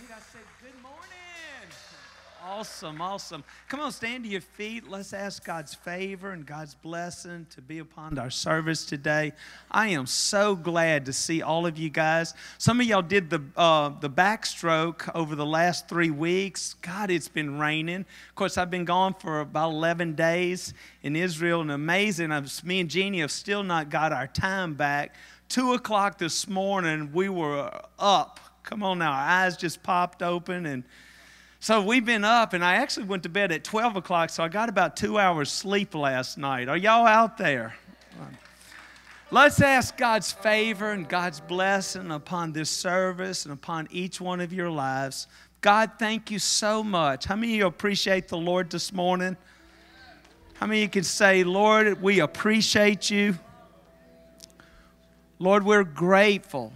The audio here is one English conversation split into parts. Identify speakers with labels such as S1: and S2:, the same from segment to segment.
S1: I said, good morning. Awesome, awesome. Come on, stand to your feet. Let's ask God's favor and God's blessing to be upon our service today. I am so glad to see all of you guys. Some of y'all did the backstroke over the last 3 weeks. God, it's been raining. Of course, I've been gone for about 11 days in Israel, and amazing. Me and Jeannie have still not got our time back. 2 o'clock this morning, we were up. Come on now, our eyes just popped open, and so we've been up, and I actually went to bed at 12 o'clock, so I got about 2 hours sleep last night. Are y'all out there? Let's ask God's favor and God's blessing upon this service and upon each one of your lives. God, thank you so much. How many of you appreciate the Lord this morning? How many of you can say, Lord, we appreciate you? Lord, we're grateful.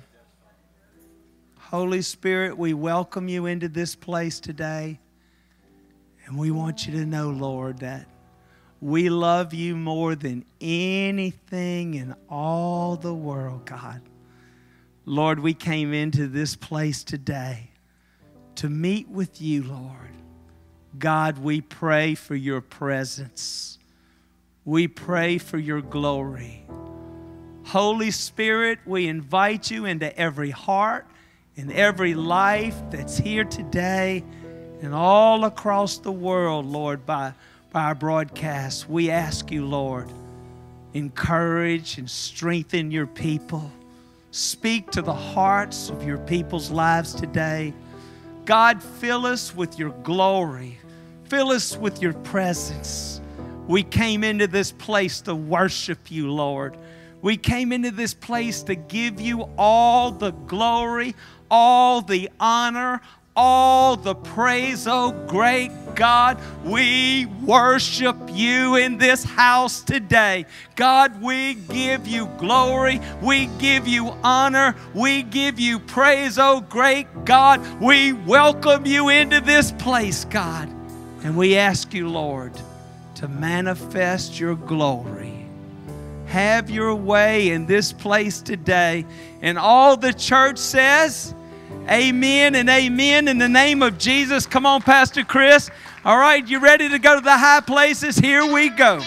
S1: Holy Spirit, we welcome you into this place today. And we want you to know, Lord, that we love you more than anything in all the world, God. Lord, we came into this place today to meet with you, Lord. God, we pray for your presence. We pray for your glory. Holy Spirit, we invite you into every heart, in every life that's here today and all across the world, Lord, by our broadcast. We ask you, Lord, encourage and strengthen your people. Speak to the hearts of your people's lives today. God, fill us with your glory. Fill us with your presence. We came into this place to worship you, Lord. We came into this place to give you all the glory, all the honor, all the praise. Oh, great God, we worship you in this house today. God, we give you glory. We give you honor. We give you praise. Oh, great God, we welcome you into this place, God. And we ask you, Lord, to manifest your glory. Have your way in this place today. And all the church says, amen and amen in the name of Jesus. Come on, Pastor Chris. All right, you ready to go to the high places? Here we go.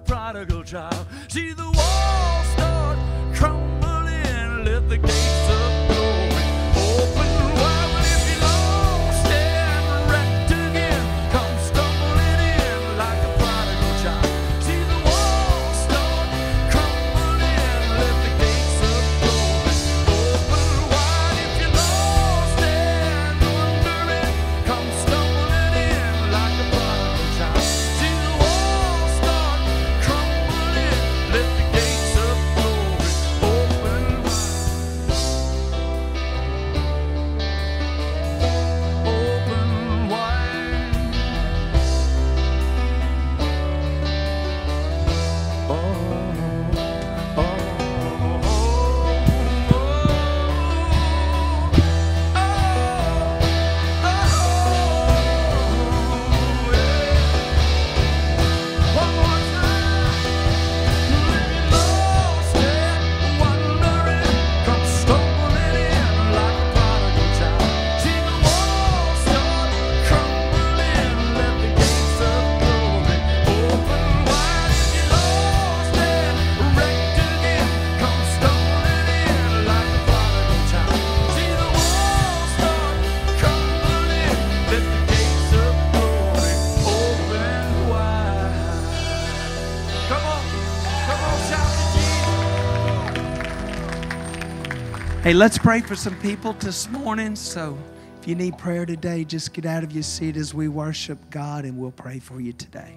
S2: prodigal child. See the walls start crumbling, let the gates of glory open wide. But if you're lost and wrecked again, come stumbling in like a prodigal child. See the walls start crumbling, let the gates of glory open wide. If you're lost and wondering, come stumbling in like a prodigal child. See the walls start crumbling, let the gates of glory open wide. Open wide. Oh, oh, oh, one more time. If you're lost and wondering, come stumbling in like a prodigal child. See the walls start crumbling, let the gates of glory open wide. If you're lost and wrecked again, come stumbling in like a prodigal child. See the walls start crumbling, let the gates of glory open wide. Come on, shout to Jesus.
S1: Hey, let's pray for some people this morning. So if you need prayer today, just get out of your seat as we worship God, and we'll pray for you today.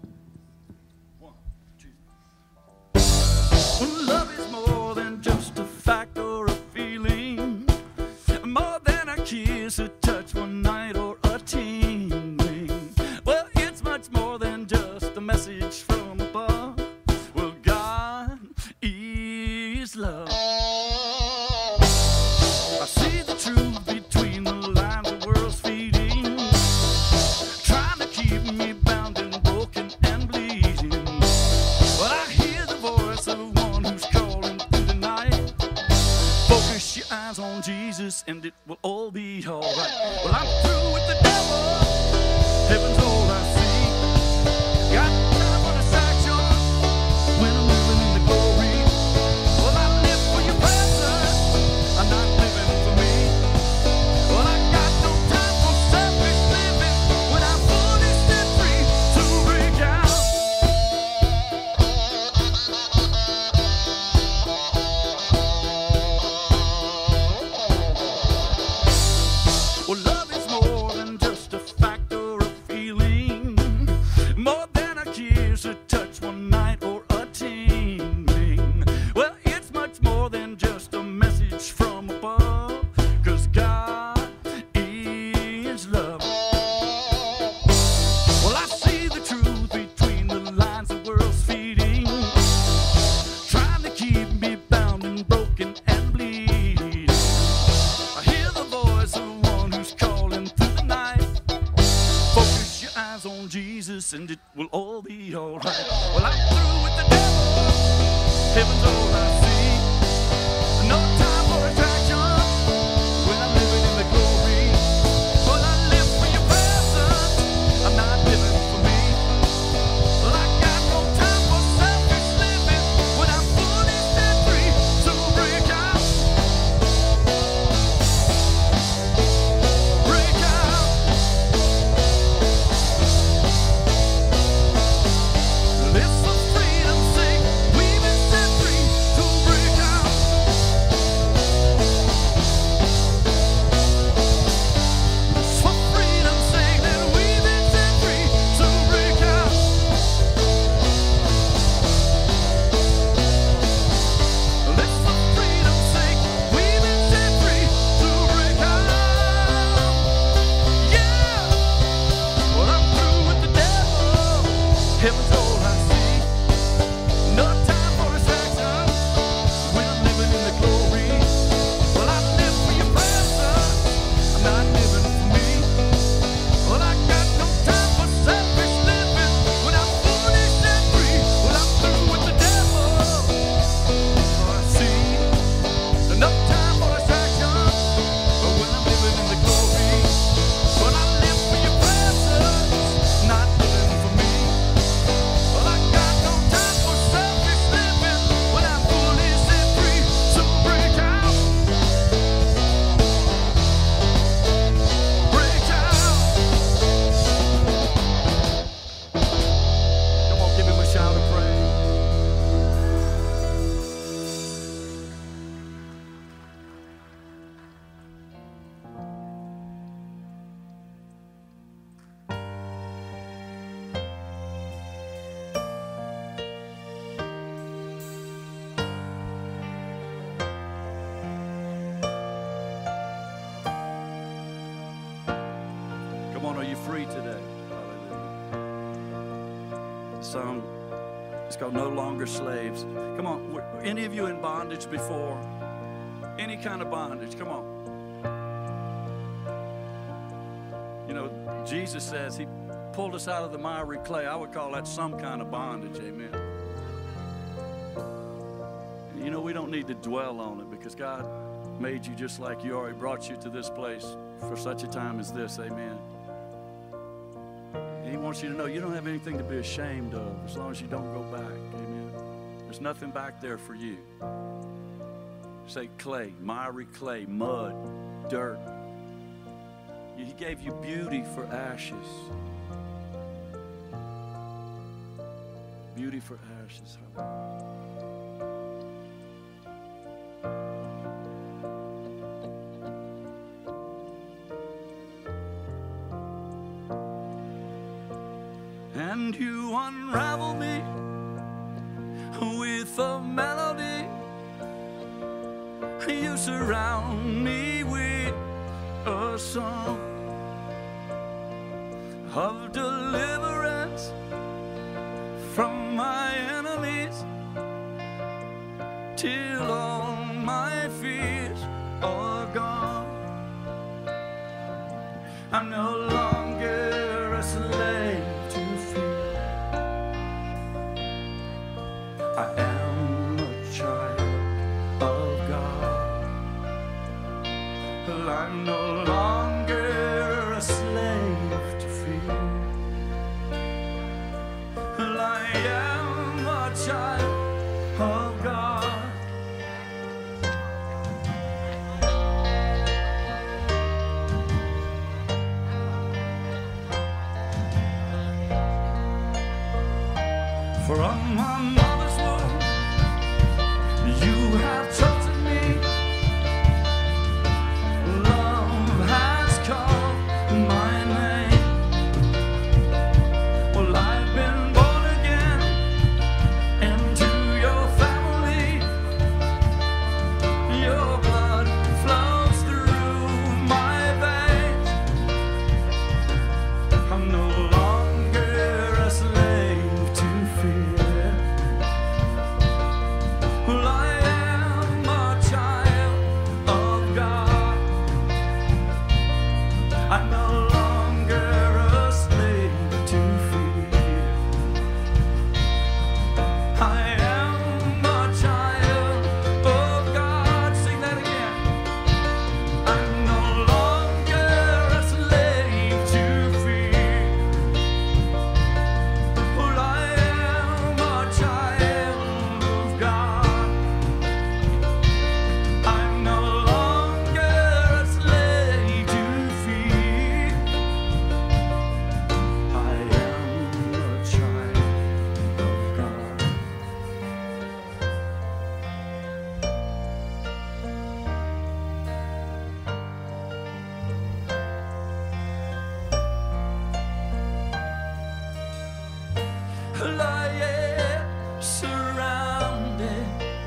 S2: Love is more than just a fact or a feeling, more than a kiss, a touch one night, or a tingling. Well, it's much more than just a message from above. Well, God is love. I see the truth between the lines the world's feeding, trying to keep me bound and broken and bleeding. But I hear the voice of one who's calling through the night. Focus your eyes on Jesus and it will all be alright. Well, I'm through with the devil, heaven's all I see. Got time for distraction when I'm living in the glory. Well, I live for your presence, I'm not living for me. Well, I got no time for selfish living when I'm fully set free to break out. Well, love is more than just a fact or a feeling, more than a kiss, a touch one night, or a tingling. Well, it's much more than just a message from above, 'cause God is love. Well, I see the truth between the lines the world's feeding, trying to keep me bound and broken and bleeding. I hear the voice of one who's calling through the night. Focus your eyes on Jesus and it will all be alright. Well, I'm through with the devil, heaven's all I see. No time for attraction when I'm living in the glory. Well, I live for your presence, I'm not living for me. Well, I got no time for selfish living when I'm fully set free to break out. Break out. There's some freedom song. It's called No Longer Slaves. Come on, were any of you in bondage before? Any kind of bondage, come on. You know, Jesus says he pulled us out of the miry clay. I would call that some kind of bondage, amen. And you know, we don't need to dwell on it because God made you just like you are. He brought you to this place for such a time as this, amen. And he wants you to know you don't have anything to be ashamed of as long as you don't go back, amen. There's nothing back there for you. Say clay, miry clay, mud, dirt. He gave you beauty for ashes. Beauty for ashes. And you unravel me with a melody. You surround me with a song of deliverance from my enemies, till all my fears are gone. I'm no longer a slave to fear. I am a child of God. I'm no longer a slave to fear. I am a child of God. From my mother's womb, you have chosen me. Love has called my name. Well, I've been born again into your family. Your blood flows through my veins. I'm no longer a slave to fear. Well, I am a child of God. I'm no longer a slave to fear. I am a child of God. Sing that again. I'm no longer a slave to fear. Well, I am a child of God. I'm no longer a slave to fear. I am a child of God. Well, I am surrounded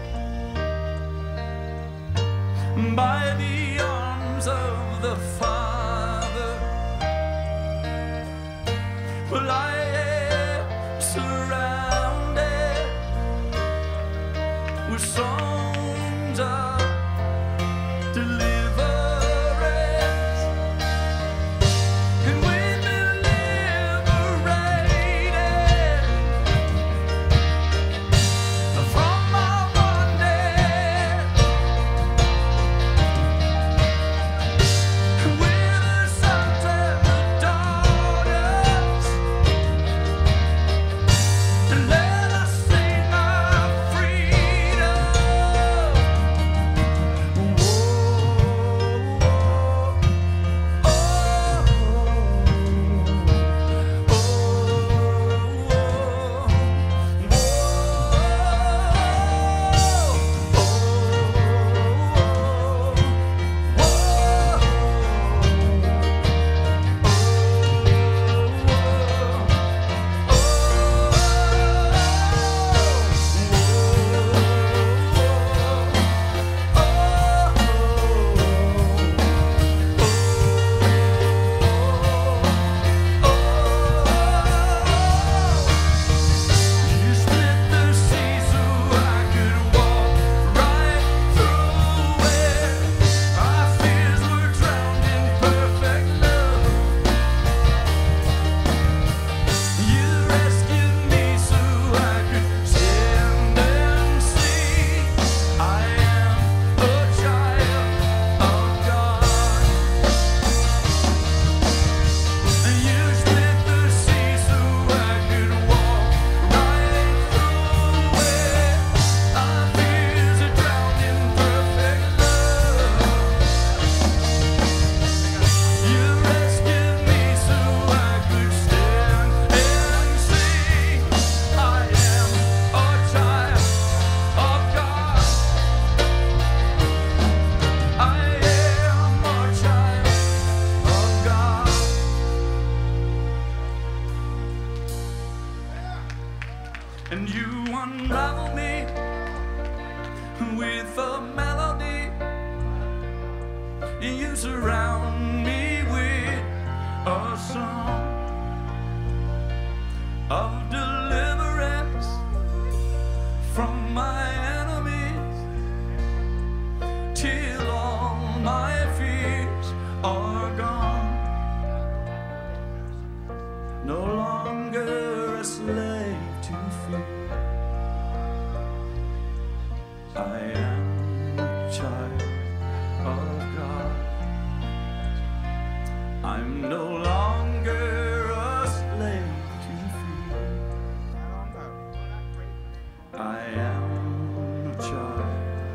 S2: by the arms of the Father. Well, I am surrounded with songs of deliverance, and we've been liberated from our bondage. We've and you unravel me with a melody. You surround me with a song of deliverance from my enemies, till all my fears are gone. No longer a slave to fear, I am a child of God. I'm no longer a slave to fear, I am a child.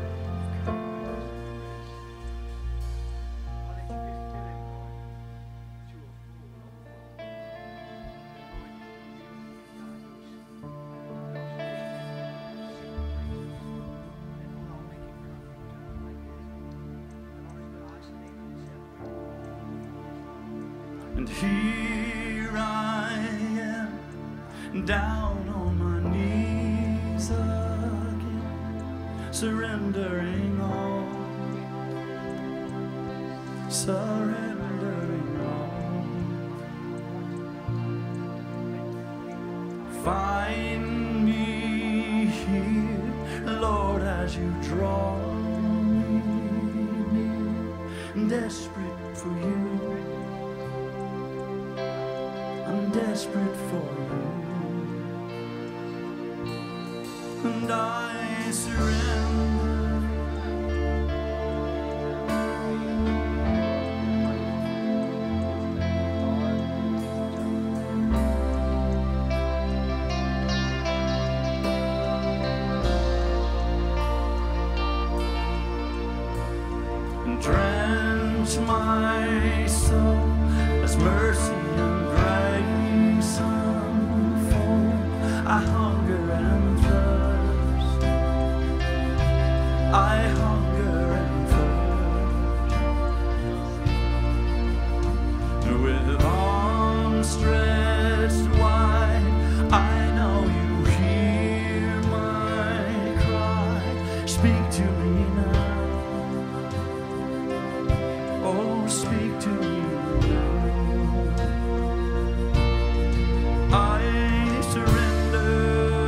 S2: And here I am, down on my knees again, surrendering all, surrendering all. Find me here, Lord, as you draw me near, desperate for you. I'm desperate for you, and I surrender. And drench my soul as mercy and grace unfold. I hunger and thirst, I hunger and thirst. With arms stretched wide, I know you hear my cry. Speak to me now, oh, speak to me. I surrender,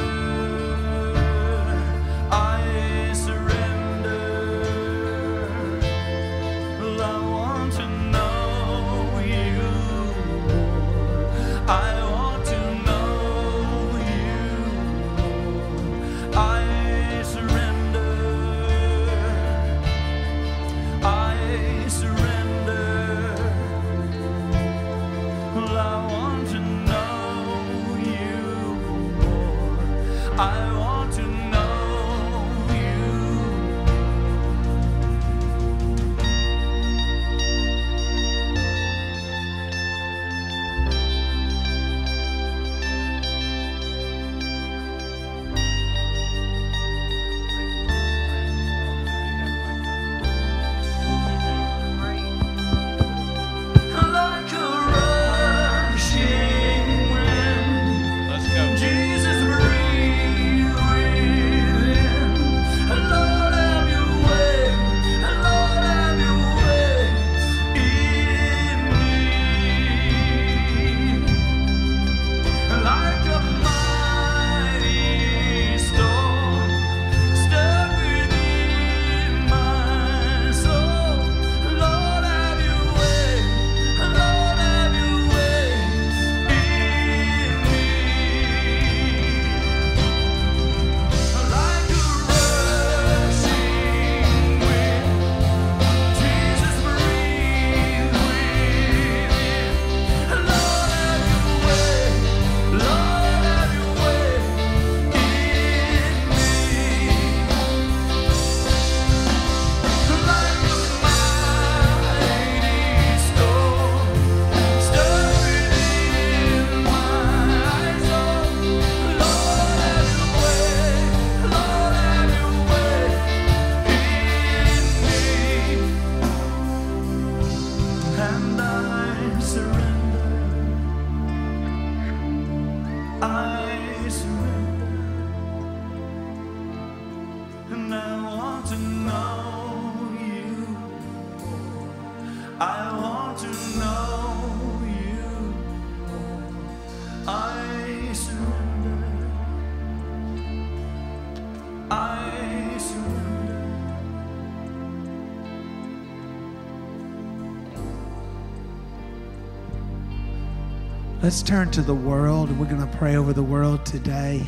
S2: I surrender. Well, I want to know you more. I want to know you more. I surrender, I surrender. Well, I want to know you more. I want to know you. Like a rushing wind,
S3: Let's go.
S2: Jesus, breathe within. Lord, have your way. Lord, have your way in me. Like a mighty storm, stir within my soul. Lord, have your way. Lord, have your way in me. Like a rushing wind, Jesus, breathe within. Lord, have your way. Lord, have your way in me. Like a mighty storm, stir within my soul. Lord, have your way. Lord, have your way in me. And I surrender, I surrender. I want to know you. I surrender. I surrender.
S1: Let's turn to the world. We're going to pray over the world today.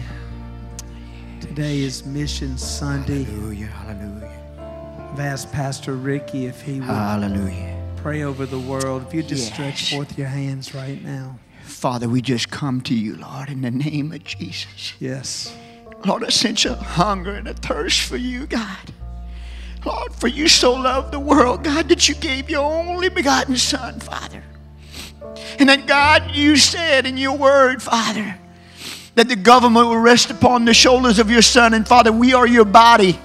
S1: Today is Mission Sunday.
S3: Hallelujah, hallelujah.
S1: I've asked Pastor Ricky if he would
S3: Hallelujah.
S1: pray over the world. If you just
S3: Yes.
S1: stretch forth your hands right now.
S3: Father, we just come to you, Lord, in the name of Jesus.
S1: Yes.
S3: Lord, I sense a hunger and a thirst for you, God. Lord, for you so loved the world, God, that you gave your only begotten Son, Father. And that, God, you said in your word, Father, that the government will rest upon the shoulders of your Son. And, Father, we are your body.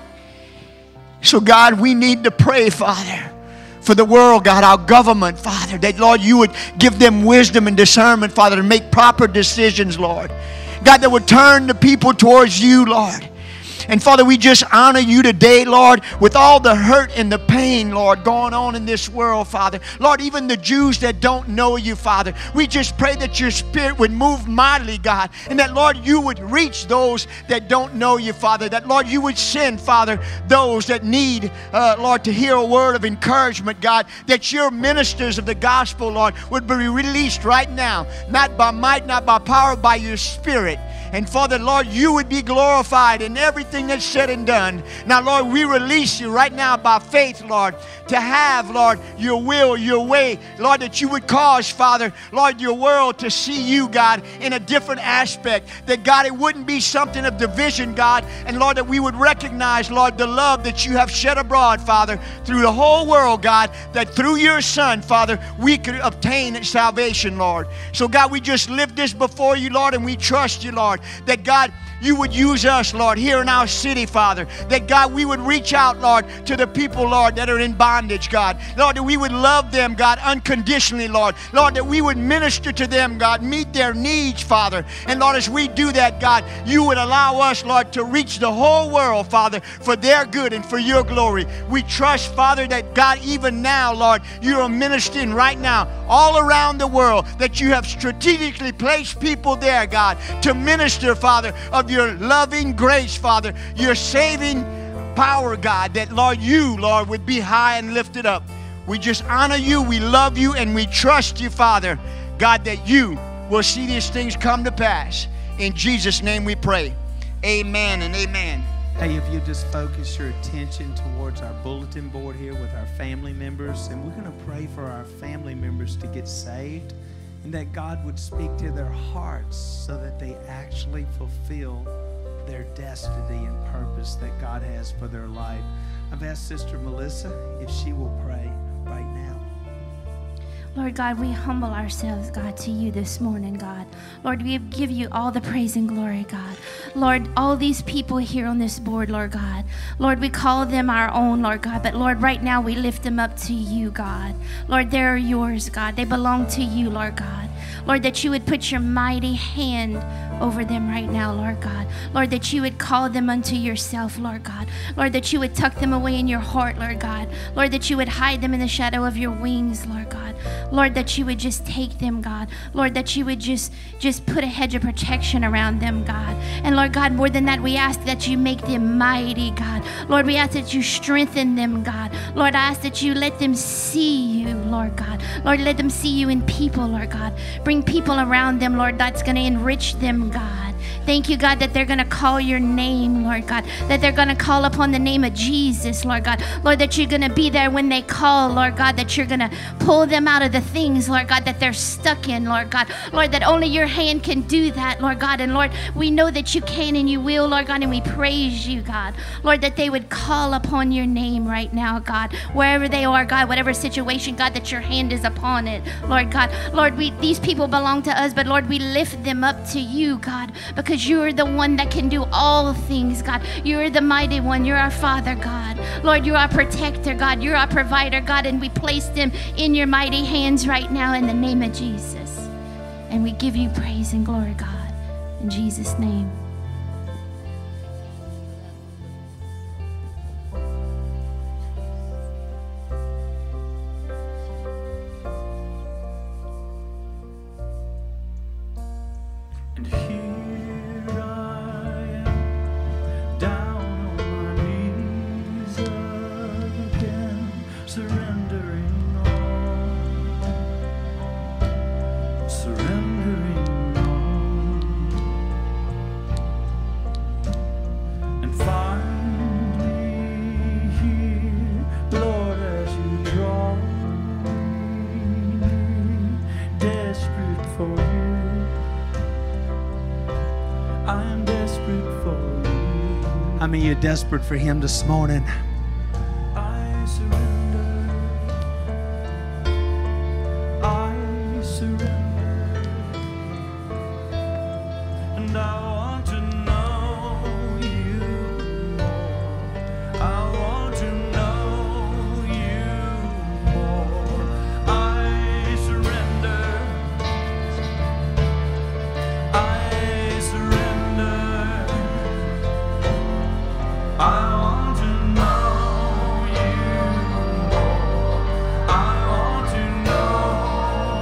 S3: So, God, we need to pray, Father, for the world, God, our government, Father, that, Lord, you would give them wisdom and discernment, Father, to make proper decisions, Lord. God, that would turn the people towards you, Lord. And, Father, we just honor you today, Lord, with all the hurt and the pain, Lord, going on in this world, Father. Lord, even the Jews that don't know you, Father, we just pray that your Spirit would move mightily, God, and that, Lord, you would reach those that don't know you, Father, that, Lord, you would send, Father, those that need, Lord, to hear a word of encouragement, God, that your ministers of the gospel, Lord, would be released right now, not by might, not by power, by your Spirit. And Father, Lord, you would be glorified in everything that's said and done. Now, Lord, we release you right now by faith, Lord, to have, Lord, your will, your way. Lord, that you would cause, Father, Lord, your world to see you, God, in a different aspect. That, God, it wouldn't be something of division, God. And, Lord, that we would recognize, Lord, the love that you have shed abroad, Father, through the whole world, God, that through your Son, Father, we could obtain salvation, Lord. So, God, we just lift this before you, Lord, and we trust you, Lord, that, God, you would use us, Lord, here in our city, Father. That, God, we would reach out, Lord, to the people, Lord, that are in bondage, God. Lord, that we would love them, God, unconditionally, Lord. Lord, that we would minister to them, God, meet their needs, Father. And, Lord, as we do that, God, you would allow us, Lord, to reach the whole world, Father, for their good and for your glory. We trust, Father, that, God, even now, Lord, you are ministering right now all around the world, that you have strategically placed people there, God, to minister, Father, of your loving grace, Father, your saving power, God, that, Lord, you, Lord, would be high and lifted up. We just honor you, we love you, and we trust you, Father, God, that you will see these things come to pass. In Jesus' name we pray. Amen and amen.
S1: Hey, if you just focus your attention towards our bulletin board here with our family members, and we're going to pray for our family members to get saved, and that God would speak to their hearts so that they actually fulfill their destiny and purpose that God has for their life. I've asked Sister Melissa if she will pray right now.
S4: Lord God, we humble ourselves, God, to you this morning, God. Lord, we give you all the praise and glory, God. Lord, all these people here on this board, Lord God. Lord, we call them our own, Lord God. But Lord, right now we lift them up to you, God. Lord, they're yours, God. They belong to you, Lord God. Lord, that you would put your mighty hand over them right now, Lord God. Lord, that you would call them unto yourself, Lord God. Lord, that you would tuck them away in your heart, Lord God. Lord, that you would hide them in the shadow of your wings, Lord God. Lord, that you would just take them, God. Lord, that you would just put a hedge of protection around them, God. And Lord God, more than that, we ask that you make them mighty, God. Lord, we ask that you strengthen them, God. Lord, I ask that you let them see you, Lord God. Lord, let them see you in people, Lord God. Bring people around them, Lord, that's going to enrich them, God. Thank you, God, that they're going to call your name, Lord God, that they're going to call upon the name of Jesus, Lord God. Lord, that you're going to be there when they call, Lord God, that you're going to pull them out of the things, Lord God, that they're stuck in, Lord God. Lord, that only your hand can do that, Lord God. And Lord, we know that you can and you will, Lord God, and we praise you, God. Lord, that they would call upon your name right now, God, wherever they are, God, whatever situation, God, that your hand is upon it, Lord God. Lord, these people belong to us, but Lord, we lift them up to you, God, because you're the one that can do all things, God. You're the mighty one. You're our Father, God. Lord, you're our protector, God. You're our provider, God, and we place them in your mighty hands right now in the name of Jesus. And we give you praise and glory, God, in Jesus' name.
S1: many of you are desperate for Him this morning?
S2: I surrender. I surrender. And I want to know you more. I want to know you more. I surrender. I surrender. I want to know you more. I want to know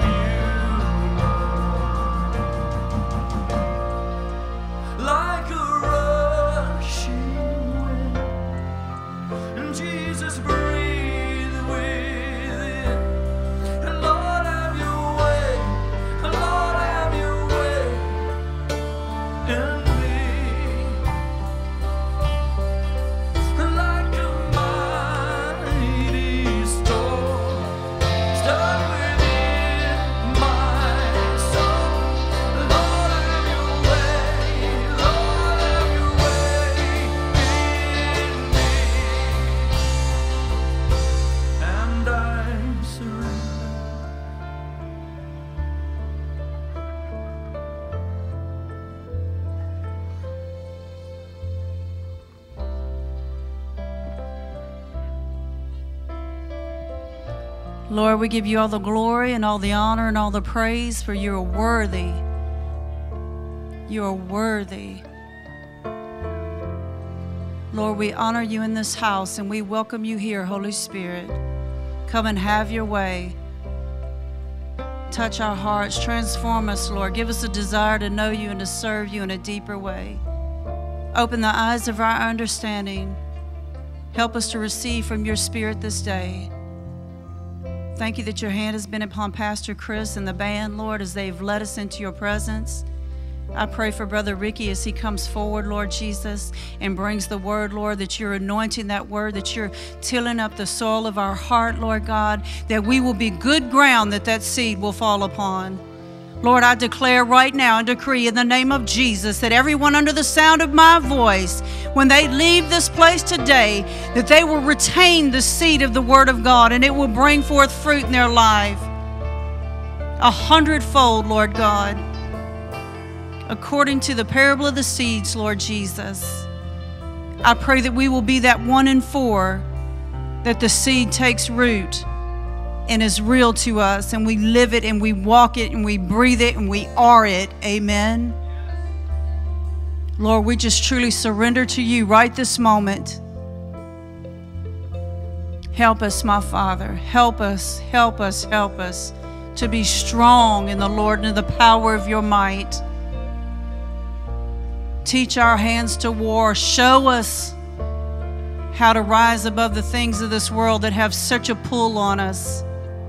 S2: you more. Like a rushing wind, and Jesus breathe within. And Lord, have your way. And Lord, have your way in me. Like a mighty storm, stir within my soul. Lord, have your way. Lord, have your way in me. And I surrender.
S5: Lord, we give you all the glory and all the honor and all the praise, for you are worthy. You are worthy. Lord, we honor you in this house and we welcome you here, Holy Spirit. Come and have your way. Touch our hearts, transform us, Lord. Give us a desire to know you and to serve you in a deeper way. Open the eyes of our understanding. Help us to receive from your Spirit this day. Thank you that your hand has been upon Pastor Chris and the band, Lord, as they've led us into your presence. I pray for Brother Ricky as he comes forward, Lord Jesus, and brings the word, Lord, that you're anointing that word, that you're tilling up the soil of our heart, Lord God, that we will be good ground that that seed will fall upon. Lord, I declare right now and decree in the name of Jesus that everyone under the sound of my voice, when they leave this place today, that they will retain the seed of the Word of God and it will bring forth fruit in their life 100-fold, Lord God, according to the parable of the seeds, Lord Jesus. I pray that we will be that 1 in 4, that the seed takes root and is real to us, and we live it and we walk it and we breathe it and we are it. Amen. Lord, we just truly surrender to you right this moment. Help us, my Father. Help us, help us, help us to be strong in the Lord and in the power of your might. Teach our hands to war. Show us how to rise above the things of this world that have such a pull on us.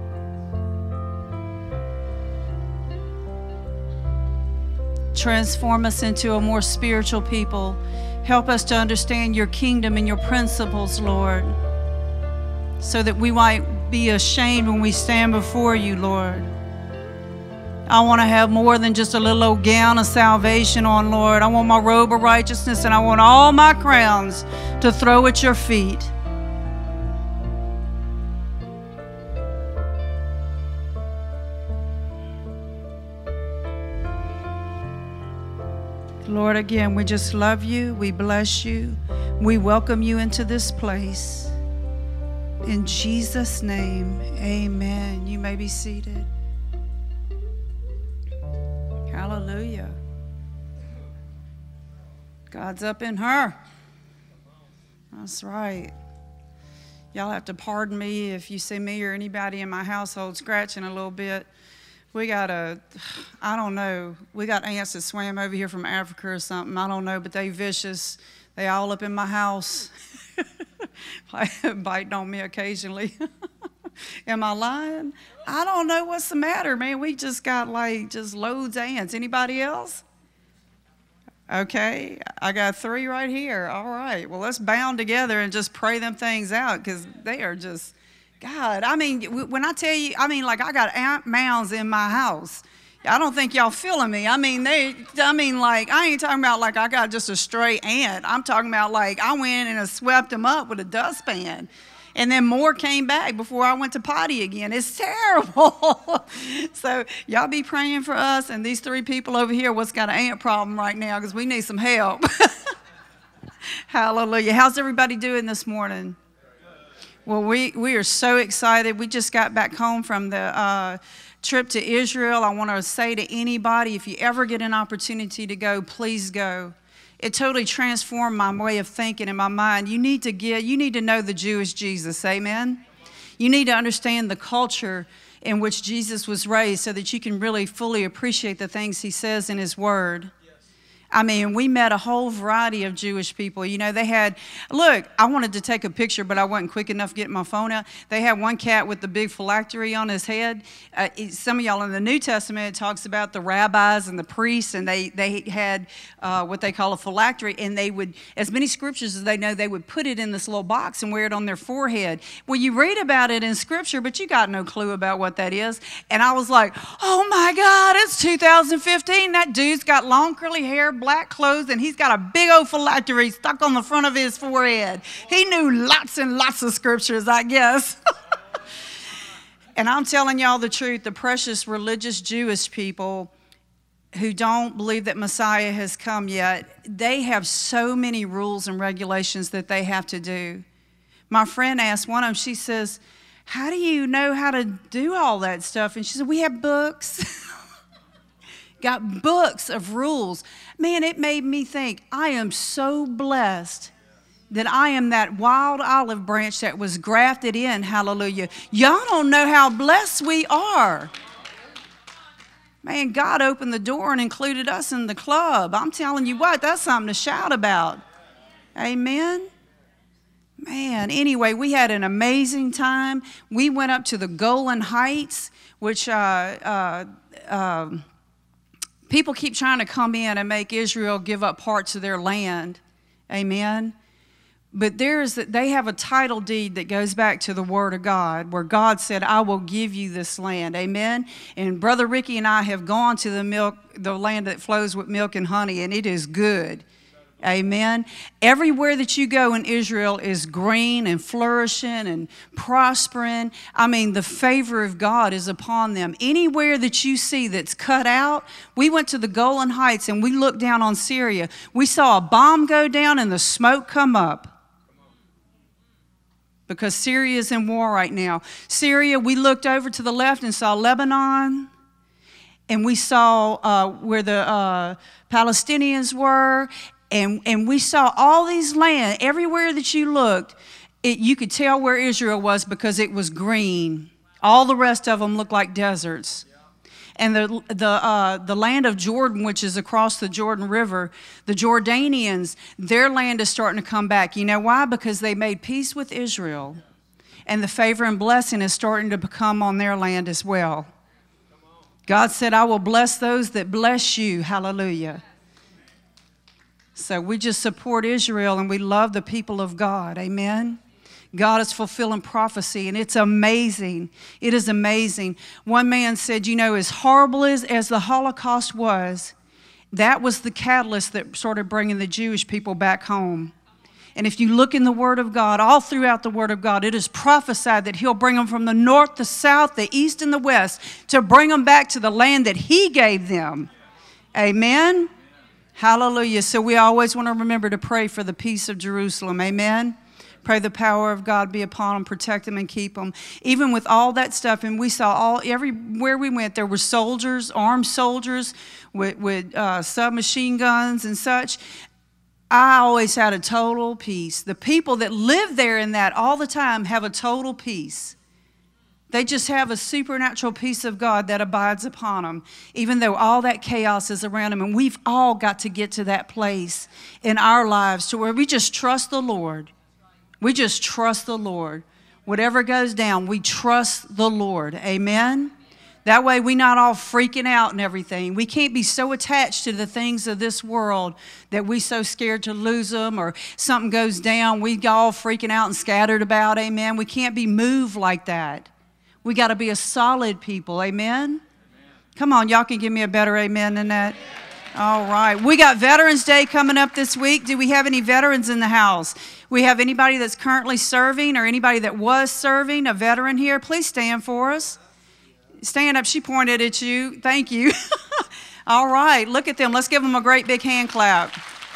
S5: Transform us into a more spiritual people. Help us to understand your kingdom and your principles, Lord, so that we might be ashamed when we stand before you, Lord. I want to have more than just a little old gown of salvation on, Lord. I want my robe of righteousness, and I want all my crowns to throw at your feet. Lord, again, we just love you. We bless you. We welcome you into this place. In Jesus' name, amen. You may be seated. Hallelujah. God's up in her. That's right. Y'all have to pardon me if you see me or anybody in my household scratching a little bit. We got I don't know, we got ants that swam over here from Africa or something. I don't know, but they vicious. They all up in my house, biting on me occasionally. Am I lying? I don't know what's the matter, man. We just got just loads of ants. Anybody else? Okay, I got 3 right here. All right, well, let's bound together and just pray them things out, because they are just, God, I mean, when I tell you, I mean, like, I got ant mounds in my house. I don't think y'all feeling me. I mean, like, I ain't talking about like I got just a stray ant. I'm talking about like I went and I swept them up with a dustpan. And then more came back before I went to potty again. It's terrible. So y'all be praying for us and these 3 people over here what's got an ant problem right now because we need some help. Hallelujah. How's everybody doing this morning? Well, we are so excited. We just got back home from the trip to Israel. I want to say to anybody, if you ever get an opportunity to go, please go. It totally transformed my way of thinking in my mind. You need to know the Jewish Jesus, amen? You need to understand the culture in which Jesus was raised so that you can really fully appreciate the things he says in his word. I mean, we met a whole variety of Jewish people. You know, they had, look, I wanted to take a picture, but I wasn't quick enough getting my phone out. They had one cat with the big phylactery on his head. Some of y'all in the New Testament, it talks about the rabbis and the priests, and they had what they call a phylactery, and they would, as many scriptures as they know, they would put it in this little box and wear it on their forehead. Well, you read about it in scripture, but you got no clue about what that is. And I was like, oh my God, it's 2015. That dude's got long curly hair, black clothes, and he's got a big old phylactery stuck on the front of his forehead. He knew lots and lots of scriptures, I guess. And I'm telling y'all the truth, the precious religious Jewish people who don't believe that Messiah has come yet, they have so many rules and regulations that they have to do. My friend asked one of them, she says, how do you know how to do all that stuff? And she said, we have books. Got books of rules. Man, it made me think, I am so blessed that I am that wild olive branch that was grafted in, hallelujah. Y'all don't know how blessed we are. Man, God opened the door and included us in the club. I'm telling you what, that's something to shout about. Amen. Man, anyway, we had an amazing time. We went up to the Golan Heights, which people keep trying to come in and make Israel give up parts of their land. Amen. But they have a title deed that goes back to the Word of God, where God said, I will give you this land. Amen. And Brother Ricky and I have gone to the land that flows with milk and honey, and it is good. Amen. Everywhere that you go in Israel is green and flourishing and prospering. I mean, the favor of God is upon them. Anywhere that you see that's cut out, we went to the Golan Heights and we looked down on Syria. We saw a bomb go down and the smoke come up. Because Syria is in war right now. Syria, we looked over to the left and saw Lebanon. And we saw where the Palestinians were. And we saw all these land, everywhere that you looked, you could tell where Israel was because it was green. All the rest of them looked like deserts. And the land of Jordan, which is across the Jordan River, the Jordanians, their land is starting to come back. You know why? Because they made peace with Israel. And the favor and blessing is starting to come on their land as well. God said, I will bless those that bless you. Hallelujah. So we just support Israel and we love the people of God. Amen. God is fulfilling prophecy, and it's amazing. It is amazing. One man said, you know, as horrible as the Holocaust was, that was the catalyst that started bringing the Jewish people back home. And if you look in the Word of God, all throughout the Word of God, it is prophesied that He'll bring them from the north, the south, the east, and the west to bring them back to the land that He gave them. Amen. Hallelujah. So we always want to remember to pray for the peace of Jerusalem. Amen. Pray the power of God be upon them, protect them, and keep them. Even with all that stuff, and we saw everywhere we went, there were soldiers, armed soldiers with submachine guns and such. I always had a total peace. The people that live there in that all the time have a total peace. They just have a supernatural peace of God that abides upon them, even though all that chaos is around them. And we've all got to get to that place in our lives to where we just trust the Lord. We just trust the Lord. Whatever goes down, we trust the Lord. Amen? That way we're not all freaking out and everything. We can't be so attached to the things of this world that we're so scared to lose them, or something goes down, we all freaking out and scattered about. Amen? We can't be moved like that. We got to be a solid people. Amen? Come on, y'all can give me a better amen than that. All right. We got Veterans Day coming up this week. Do we have any veterans in the house? We have anybody that's currently serving or anybody that was serving, a veteran here? Please stand for us. Stand up. She pointed at you. Thank you. All right. Look at them. Let's give them a great big hand clap.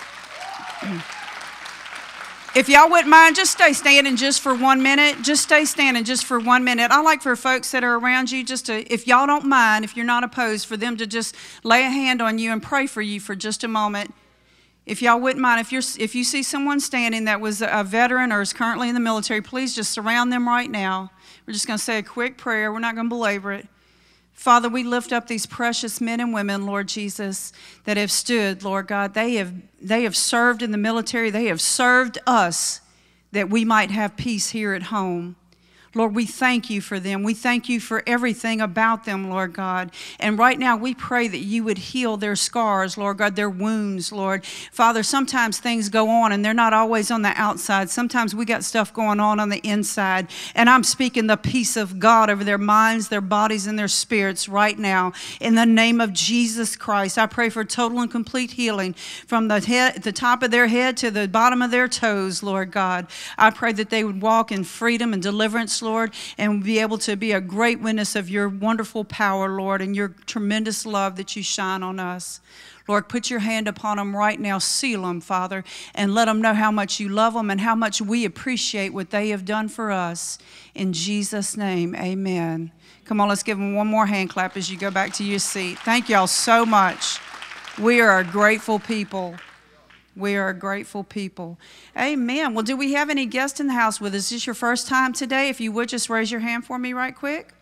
S5: If y'all wouldn't mind, just stay standing just for 1 minute. Just stay standing just for 1 minute. I like for folks that are around you just to, if y'all don't mind, if you're not opposed, for them to just lay a hand on you and pray for you for just a moment. If y'all wouldn't mind, if you see someone standing that was a veteran or is currently in the military, please just surround them right now. We're just going to say a quick prayer. We're not going to belabor it. Father, we lift up these precious men and women, Lord Jesus, that have stood, Lord God. They have served in the military. They have served us that we might have peace here at home. Lord, we thank you for them. We thank you for everything about them, Lord God. And right now we pray that you would heal their scars, Lord God, their wounds, Lord. Father, sometimes things go on and they're not always on the outside. Sometimes we got stuff going on the inside. And I'm speaking the peace of God over their minds, their bodies, and their spirits right now. In the name of Jesus Christ, I pray for total and complete healing from the top of their head to the bottom of their toes, Lord God. I pray that they would walk in freedom and deliverance, Lord, and be able to be a great witness of your wonderful power, Lord, and your tremendous love that you shine on us. Lord, put your hand upon them right now. Seal them, Father, and let them know how much you love them and how much we appreciate what they have done for us. In Jesus' name, amen. Come on, let's give them one more hand clap as you go back to your seat. Thank y'all so much. We are a grateful people. We are a grateful people. Amen. Well, do we have any guests in the house with us? Is this your first time today? If you would, just raise your hand for me right quick.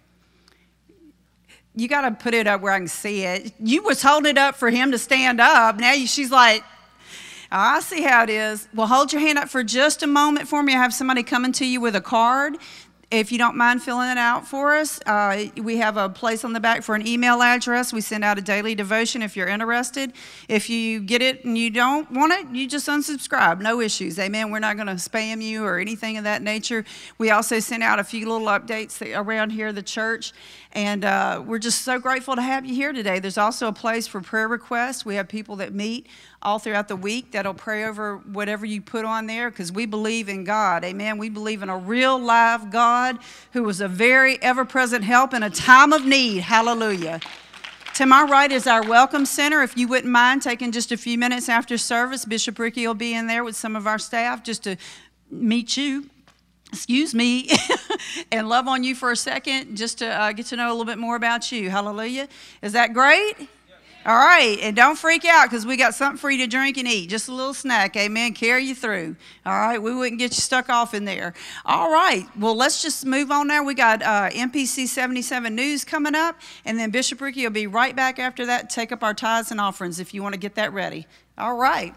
S5: You got to put it up where I can see it. You was holding it up for him to stand up. Now she's like, oh, I see how it is. Well, hold your hand up for just a moment for me. I have somebody coming to you with a card. If you don't mind filling it out for us, we have a place on the back for an email address. We send out a daily devotion if you're interested. If you get it and you don't want it, you just unsubscribe. No issues. Amen. We're not going to spam you or anything of that nature. We also send out a few little updates around here at the church. And we're just so grateful to have you here today. There's also a place for prayer requests. We have people that meet all throughout the week that'll pray over whatever you put on there, because we believe in God. Amen. We believe in a real live God who was a very ever-present help in a time of need. Hallelujah. To my right is our welcome center. If you wouldn't mind taking just a few minutes after service, Bishop Ricky will be in there with some of our staff just to meet you. Excuse me, and love on you for a second, just to get to know a little bit more about you. Hallelujah. Is that great? Yeah. All right, and don't freak out, because we got something for you to drink and eat. Just a little snack, amen, carry you through. All right, we wouldn't get you stuck off in there. All right, well, let's just move on now. We got MPC 77 News coming up, and then Bishop Ricky will be right back after that to take up our tithes and offerings if you want to get that ready. All right.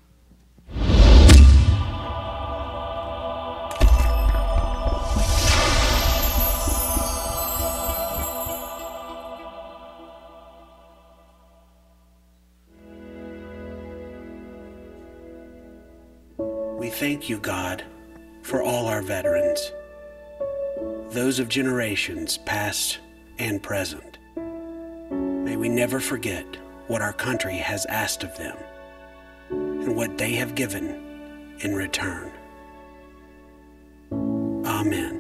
S6: We thank you, God, for all our veterans, those of generations past and present. May we never forget what our country has asked of them and what they have given in return. Amen.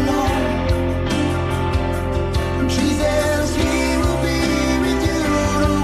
S7: Jesus, he will be with you.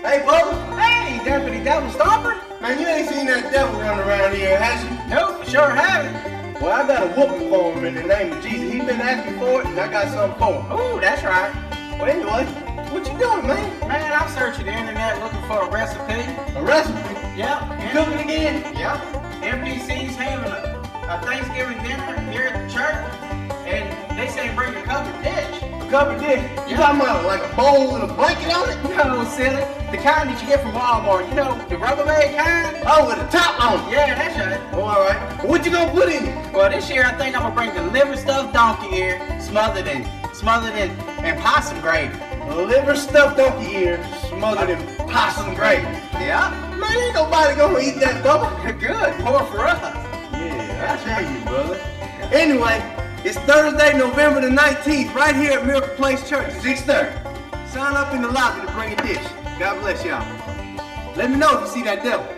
S7: Hey, Bubba. Hey, Deputy Devil Stomper. Man, you ain't seen that devil running around here, has you? Nope, sure haven't. Well, I got a whooping for him in the name of Jesus. He's been asking for it, and I got something for him. Oh, that's right. Well, anyway, what you doing, man? Man, I'm searching the internet looking for a recipe. A recipe? Yep. You cooking again? Yep. MPC's having a Thanksgiving dinner here at the church, and they say bring a covered dish. A covered dish? You talking about like a bowl with a blanket on it? No, silly. The kind that you get from Walmart. You know, the Rubbermaid kind? Oh, with a top on it. Yeah, that's right. Oh, all right. Well, what you gonna put in it? Well, this year I think I'm gonna bring the liver stuffed donkey ear, smothered in possum gravy. Liver stuffed donkey ear, smothered in possum gravy. Yeah. Man, ain't nobody gonna eat that, Bubba. Good. More for us. Yeah, I tell you, brother. Anyway, it's Thursday, November the 19th, right here at Miracle Place Church, 6:30. Sign up in the lobby to bring a dish. God bless y'all. Let me know if you see that devil.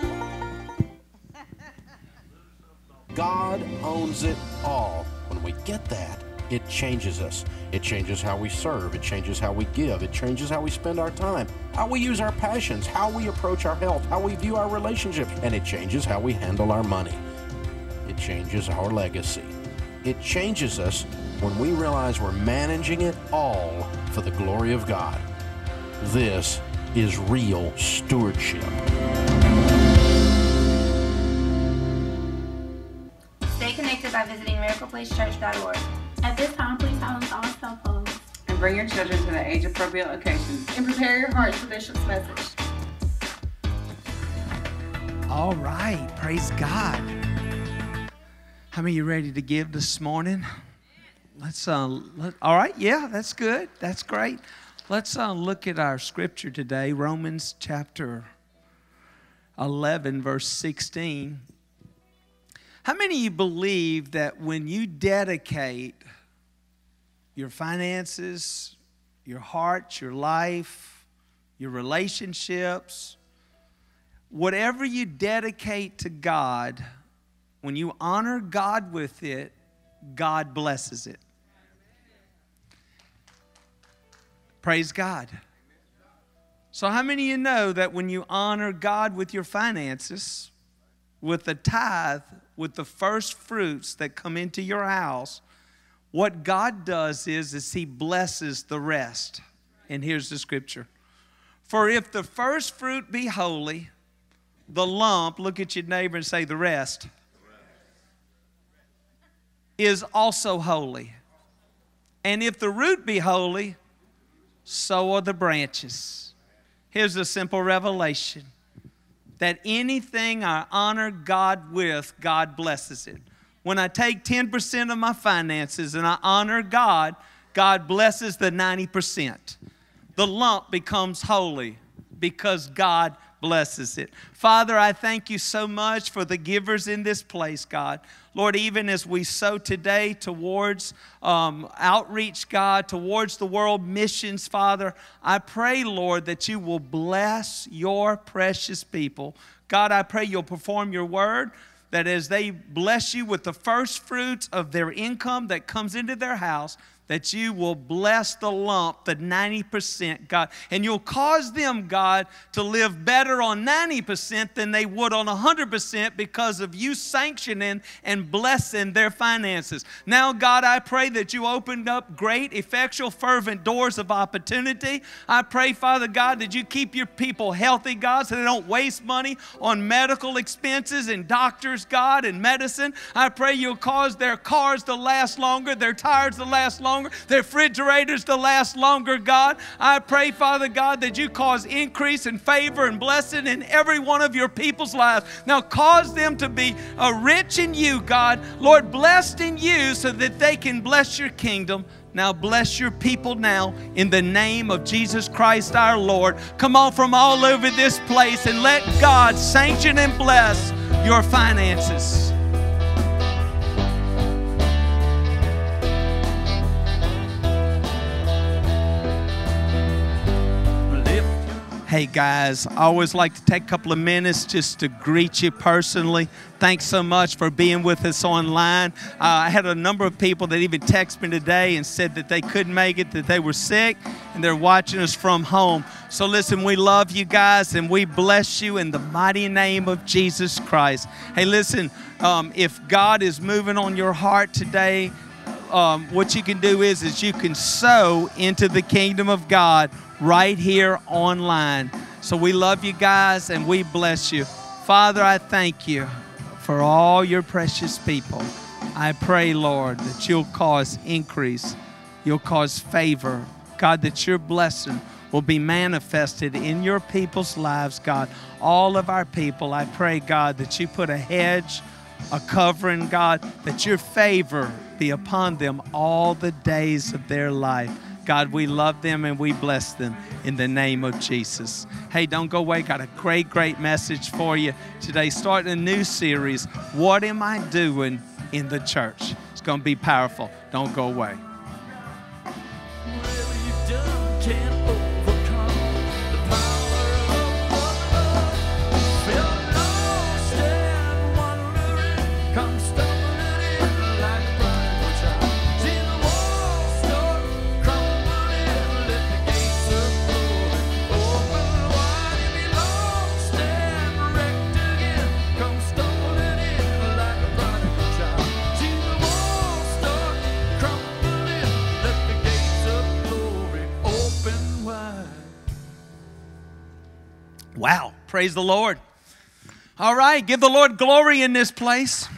S8: God owns it all. When we get that, it changes us. It changes how we serve. It changes how we give. It changes how we spend our time, how we use our passions, how we approach our health, how we view our relationships, and it changes how we handle our money. It changes our legacy. It changes us when we realize we're managing it all for the glory of God. This is real stewardship.
S9: Stay connected by visiting miracleplacechurch.org. At this time, please silence all cell phones.
S10: And bring your children to the age-appropriate occasions. And prepare your hearts for Bishop's message.
S1: All right, praise God. How many of you ready to give this morning? All right, yeah, that's good. That's great. Let's look at our scripture today, Romans chapter 11, verse 16. How many of you believe that when you dedicate your finances, your heart, your life, your relationships, whatever you dedicate to God, when you honor God with it, God blesses it? Praise God. So how many of you know that when you honor God with your finances, with the tithe, with the first fruits that come into your house, what God does is He blesses the rest. And here's the scripture. For if the first fruit be holy, the lump, look at your neighbor and say the rest, is also holy. And if the root be holy, so are the branches. Here's a simple revelation. That anything I honor God with, God blesses it. When I take 10% of my finances and I honor God, God blesses the 90%. The lump becomes holy because God blesses it. Father, I thank you so much for the givers in this place, God. Lord, even as we sow today towards outreach, God, towards the world missions, Father, I pray, Lord, that you will bless your precious people. God, I pray you'll perform your word, that as they bless you with the first fruits of their income that comes into their house, that you will bless the lump, the 90%, God. And you'll cause them, God, to live better on 90% than they would on 100% because of you sanctioning and blessing their finances. Now, God, I pray that you opened up great, effectual, fervent doors of opportunity. I pray, Father God, that you keep your people healthy, God, so they don't waste money on medical expenses and doctors, God, and medicine. I pray you'll cause their cars to last longer, their tires to last longer, their refrigerators to last longer, God. I pray, Father God, that you cause increase and favor and blessing in every one of your people's lives. Now cause them to be rich in you, God. Lord, blessed in you so that they can bless your kingdom. Now bless your people now in the name of Jesus Christ our Lord. Come on from all over this place and let God sanction and bless your finances. Hey guys, I always like to take a couple of minutes just to greet you personally. Thanks so much for being with us online. I had a number of people that even texted me today and said that they couldn't make it, that they were sick, and they're watching us from home. So listen, we love you guys and we bless you in the mighty name of Jesus Christ. Hey, listen, if God is moving on your heart today, what you can do is you can sow into the kingdom of God right here online. So we love you guys and we bless you. Father, I thank you for all your precious people. I pray, Lord, that you'll cause increase. You'll cause favor. God, that your blessing will be manifested in your people's lives, God. All of our people, I pray, God, that you put a hedge, a covering, God, that your favor be upon them all the days of their life. God, we love them and we bless them in the name of Jesus. Hey, don't go away. Got a great, great message for you today. Starting a new series, What Am I Doing in the Church? It's going to be powerful. Don't go away. Wow. Praise the Lord. All right. Give the Lord glory in this place.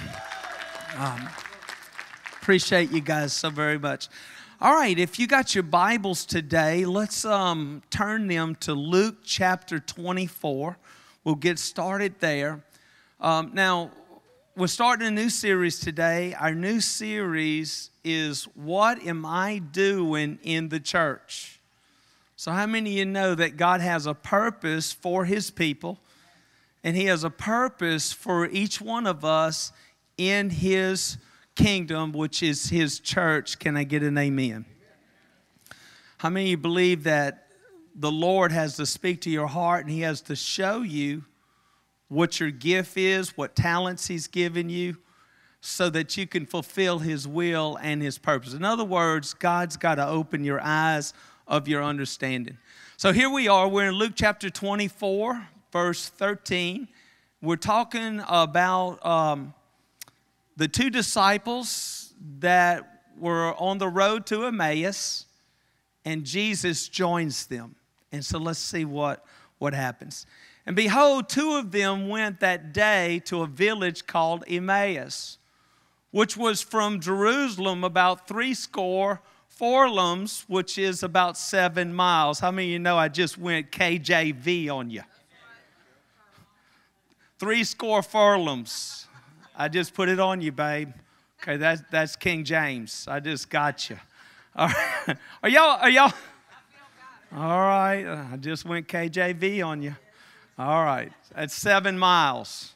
S1: Appreciate you guys so very much. All right. If you got your Bibles today, let's turn them to Luke chapter 24. We'll get started there. Now, we're starting a new series today. Our new series is What Am I Doing in the Church? So how many of you know that God has a purpose for His people, and He has a purpose for each one of us in His kingdom, which is His church? Can I get an amen? How many of you believe that the Lord has to speak to your heart and He has to show you what your gift is, what talents He's given you, so that you can fulfill His will and His purpose? In other words, God's got to open your eyes of your understanding. So here we are. We're in Luke chapter 24, verse 13. We're talking about the two disciples that were on the road to Emmaus, and Jesus joins them. And so let's see what happens. And behold, two of them went that day to a village called Emmaus, which was from Jerusalem about 80 furlongs, which is about 7 miles. How many of you know I just went KJV on you? 80 furlongs. I just put it on you, babe. Okay, that's King James. I just got you. All right. Are y'all? All right. I just went KJV on you. All right. That's 7 miles.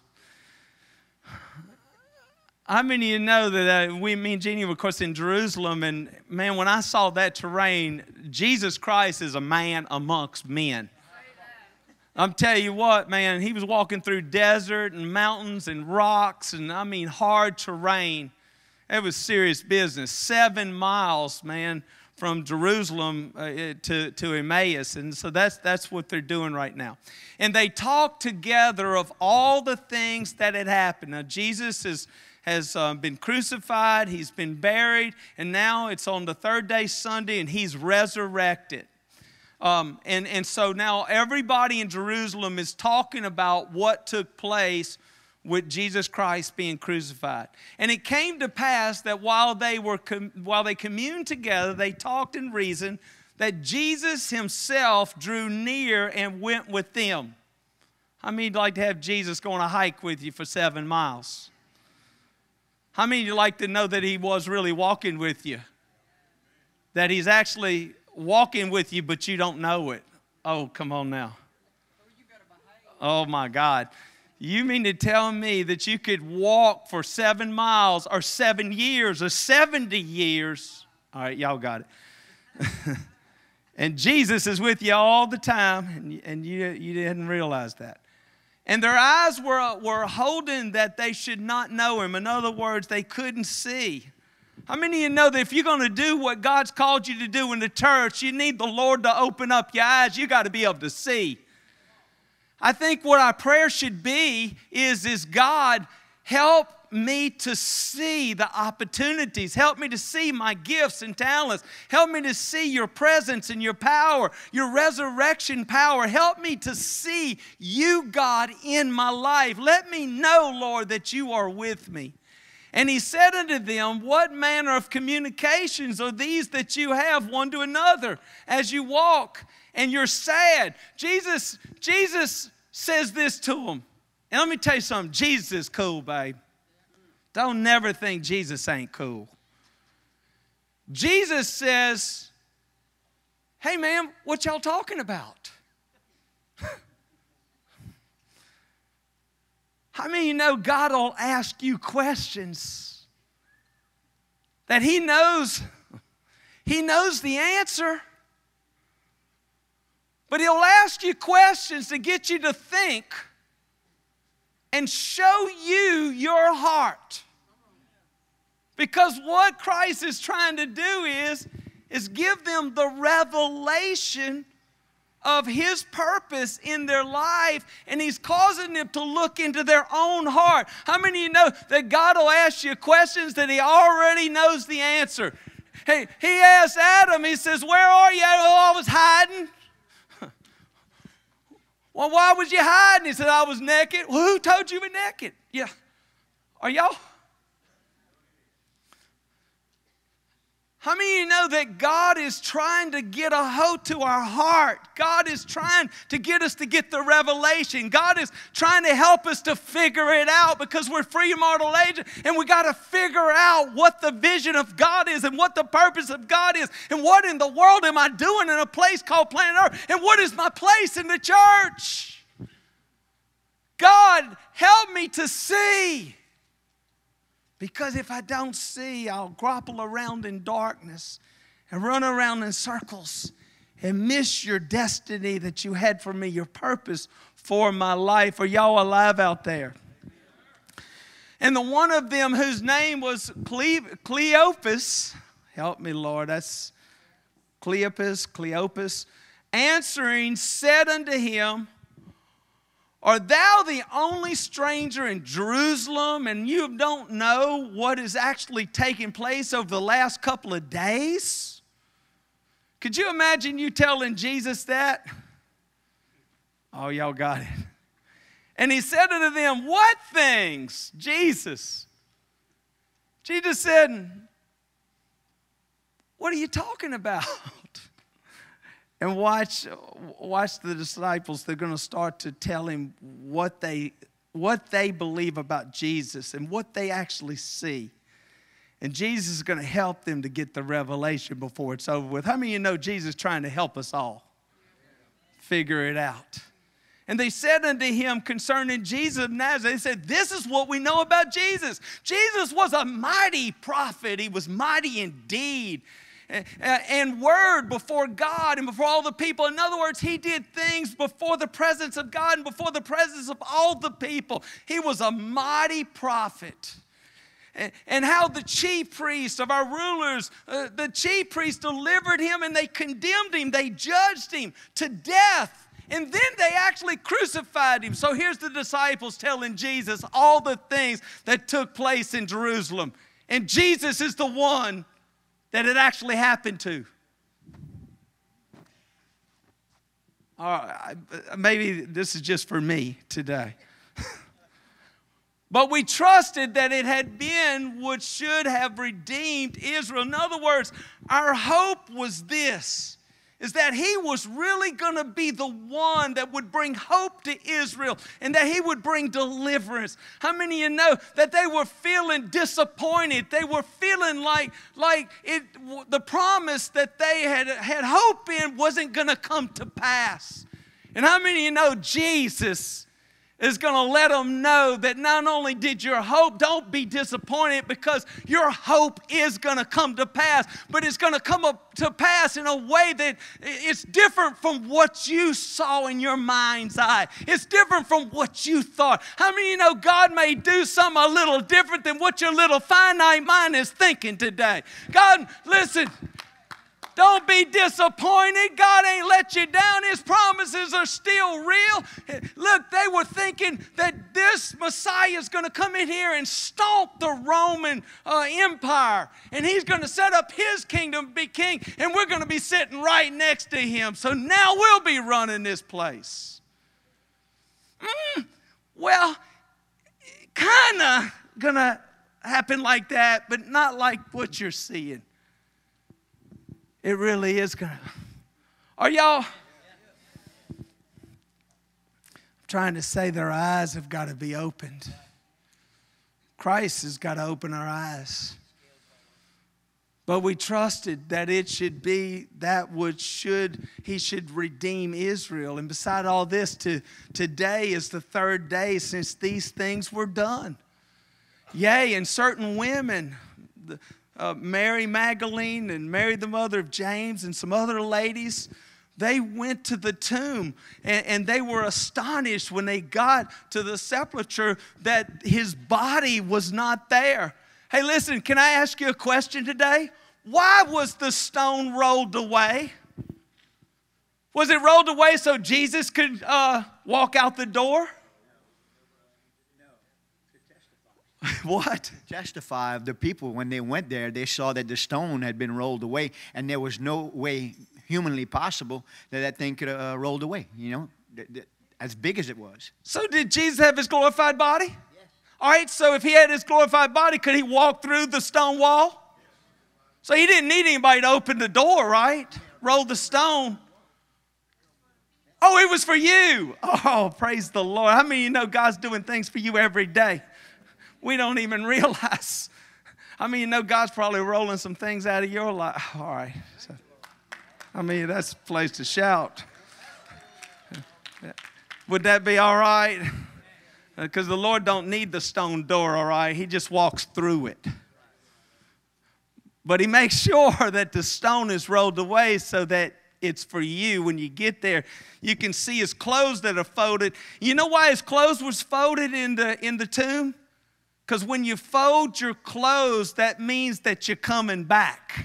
S1: How many of you know that me and Jeannie were, of course, in Jerusalem, and man, when I saw that terrain, Jesus Christ is a man amongst men. I'm telling you what, man, He was walking through desert and mountains and rocks and, I mean, hard terrain. It was serious business. 7 miles, man, from Jerusalem to Emmaus. And so that's what they're doing right now. And they talked together of all the things that had happened. Now, Jesus has been crucified, He's been buried, and now it's on the third day, Sunday, and He's resurrected. And so now everybody in Jerusalem is talking about what took place with Jesus Christ being crucified. And it came to pass that while they communed together, they talked and reasoned, that Jesus Himself drew near and went with them. How many would like to have Jesus go on a hike with you for 7 miles? How many of you like to know that He was really walking with you? That He's actually walking with you, but you don't know it. Oh, come on now. Oh, my God. You mean to tell me that you could walk for 7 miles or 7 years or 70 years? All right, y'all got it. And Jesus is with you all the time, and you didn't realize that. And their eyes were holden that they should not know Him. In other words, they couldn't see. How many of you know that if you're going to do what God's called you to do in the church, you need the Lord to open up your eyes. You got to be able to see. I think what our prayer should be is God, help me to see the opportunities. Help me to see my gifts and talents. Help me to see your presence and your power, your resurrection power. Help me to see you, God, in my life. Let me know, Lord, that you are with me. And he said unto them, what manner of communications are these that you have one to another as you walk and you're sad? Jesus says this to them. And let me tell you something. Jesus is cool, babe. Don't never think Jesus ain't cool. Jesus says, hey, man, what y'all talking about? How many of you know God will ask you questions that He knows the answer, but He'll ask you questions to get you to think and show you your heart. Because what Christ is trying to do is give them the revelation of His purpose in their life, and He's causing them to look into their own heart. How many of you know that God will ask you questions that He already knows the answer? Hey, He asked Adam, He says, where are you? Oh, I was hiding. Well, why was you hiding? He said, I was naked. Well, who told you were naked? Yeah. Are y'all? How many of you know that God is trying to get a hold to our heart? God is trying to get us to get the revelation. God is trying to help us to figure it out because we're free mortal agents, and we got to figure out what the vision of God is and what the purpose of God is and what in the world am I doing in a place called planet Earth and what is my place in the church? God, help me to see. Because if I don't see, I'll grapple around in darkness and run around in circles and miss your destiny that you had for me, your purpose for my life. Are y'all alive out there? And the one of them whose name was Cleopas, help me, Lord, that's Cleopas, answering said unto him, art thou the only stranger in Jerusalem, and you don't know what is actually taking place over the last couple of days? Could you imagine you telling Jesus that? Oh, y'all got it. And he said unto them, what things? Jesus said, what are you talking about? And watch the disciples. They're going to start to tell him what they believe about Jesus and what they actually see. And Jesus is going to help them to get the revelation before it's over with. How many of you know Jesus is trying to help us all figure it out? And they said unto him concerning Jesus of Nazareth, they said, this is what we know about Jesus. Jesus was a mighty prophet. He was mighty indeed. And word before God and before all the people. In other words, he did things before the presence of God and before the presence of all the people. He was a mighty prophet. And how the chief priests of our rulers, the chief priests delivered him and they condemned him. They judged him to death. And then they actually crucified him. So here's the disciples telling Jesus all the things that took place in Jerusalem. And Jesus is the one that it actually happened to. Maybe this is just for me today. But we trusted that it had been what should have redeemed Israel. In other words, our hope was this, is that he was really going to be the one that would bring hope to Israel and that he would bring deliverance. How many of you know that they were feeling disappointed? They were feeling like the promise that they had hope in wasn't going to come to pass. And how many of you know Jesus is going to let them know that not only did your hope, don't be disappointed, because your hope is going to come to pass, but it's going to come up to pass in a way that it's different from what you saw in your mind's eye. It's different from what you thought. How many of you know God may do something a little different than what your little finite mind is thinking today? God, listen. Don't be disappointed. God ain't let you down. His promises are still real. Look, they were thinking that this Messiah is going to come in here and stomp the Roman Empire. And he's going to set up his kingdom, be king. And we're going to be sitting right next to him. So now we'll be running this place. Well, kind of going to happen like that, but not like what you're seeing. It really is going to. Are y'all? I'm trying to say their eyes have got to be opened. Christ has got to open our eyes. But we trusted that it should be that which he should redeem Israel. And beside all this, today is the third day since these things were done. Yea, and certain women, Mary Magdalene and Mary the mother of James and some other ladies, they went to the tomb and they were astonished when they got to the sepulcher that his body was not there. Hey, listen, can I ask you a question today? Why was the stone rolled away? Was it rolled away so Jesus could walk out the door? What?
S3: Testify of the people when they went there, they saw that the stone had been rolled away, and there was no way humanly possible that thing could have rolled away, you know, as big as it was.
S1: So did Jesus have his glorified body? Yes. All right, so if he had his glorified body, could he walk through the stone wall? So he didn't need anybody to open the door, right? Roll the stone. Oh, it was for you. Oh, praise the Lord. How many of you know God's doing things for you every day? We don't even realize. I mean, you know God's probably rolling some things out of your life. All right. So, I mean, that's a place to shout. Would that be all right? Because the Lord don't need the stone door, all right? He just walks through it. But he makes sure that the stone is rolled away so that it's for you. When you get there, you can see his clothes that are folded. You know why his clothes was folded in the tomb? Because when you fold your clothes, that means that you're coming back.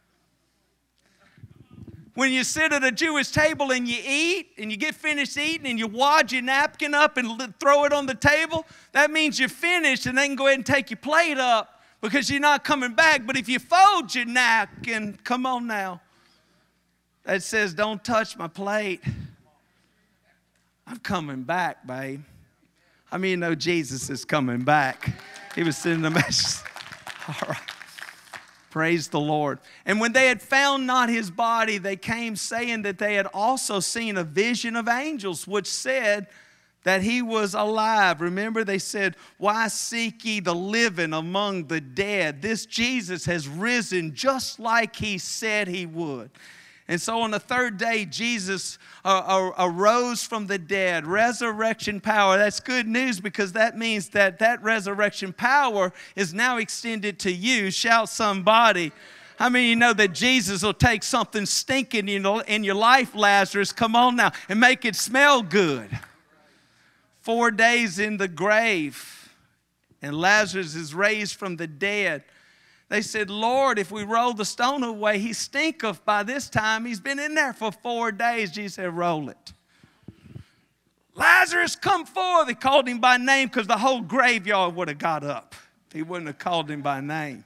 S1: When you sit at a Jewish table and you eat, and you get finished eating, and you wad your napkin up and throw it on the table, that means you're finished, and they can go ahead and take your plate up because you're not coming back. But if you fold your napkin, come on now, that says, don't touch my plate. I'm coming back, babe. I mean, you know Jesus is coming back. He was sending a message. All right. Praise the Lord. And when they had found not his body, they came saying that they had also seen a vision of angels, which said that he was alive. Remember, they said, why seek ye the living among the dead? This Jesus has risen just like he said he would. And so on the third day, Jesus arose from the dead. Resurrection power. That's good news, because that means that resurrection power is now extended to you. Shout somebody. How many of you know that Jesus will take something stinking in your life, Lazarus, come on now, and make it smell good? 4 days in the grave, and Lazarus is raised from the dead. They said, Lord, if we roll the stone away, he stinketh by this time. He's been in there for 4 days. Jesus said, roll it. Lazarus, come forth. He called him by name because the whole graveyard would have got up. He wouldn't have called him by name.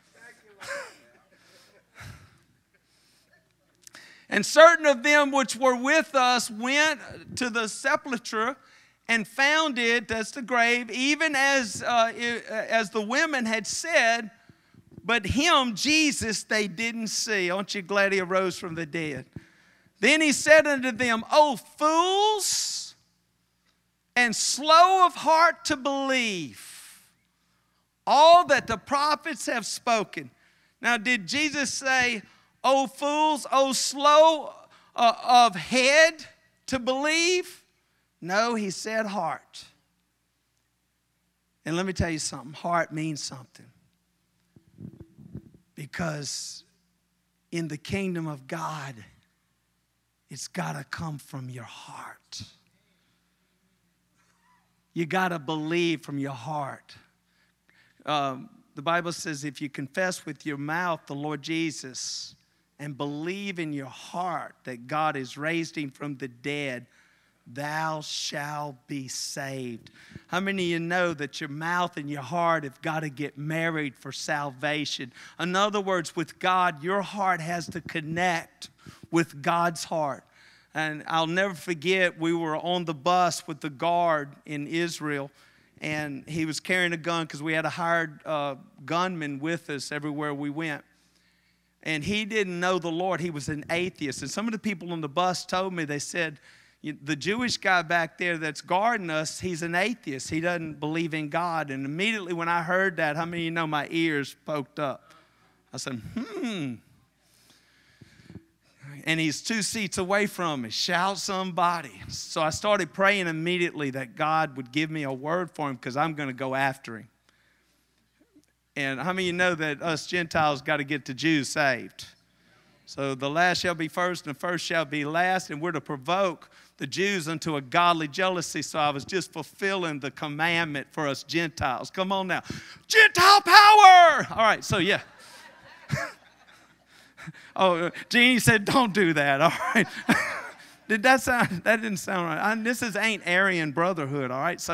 S1: And certain of them which were with us went to the sepulchre and found it, that's the grave, even as the women had said, but him, Jesus, they didn't see. Aren't you glad he arose from the dead? Then he said unto them, O fools, and slow of heart to believe all that the prophets have spoken. Now, did Jesus say, O fools, O slow of head to believe? No, he said heart. And let me tell you something. Heart means something. Because in the kingdom of God, it's got to come from your heart. You got to believe from your heart. The Bible says if you confess with your mouth the Lord Jesus and believe in your heart that God has raised him from the dead, thou shalt be saved. How many of you know that your mouth and your heart have got to get married for salvation? In other words, with God, your heart has to connect with God's heart. And I'll never forget, we were on the bus with the guard in Israel, and he was carrying a gun because we had a hired gunman with us everywhere we went. And he didn't know the Lord. He was an atheist. And some of the people on the bus told me, they said, the Jewish guy back there that's guarding us, he's an atheist. He doesn't believe in God. And immediately when I heard that, how many of you know my ears poked up? I said, And he's 2 seats away from me. Shout somebody. So I started praying immediately that God would give me a word for him because I'm going to go after him. And how many of you know that us Gentiles got to get the Jews saved? So the last shall be first and the first shall be last, and we're to provoke the Jews unto a godly jealousy. So I was just fulfilling the commandment for us Gentiles. Come on now. Gentile power! All right, so yeah. Oh, Jeannie said, don't do that, all right? Did that sound, that didn't sound right. This ain't Aryan brotherhood, all right? So,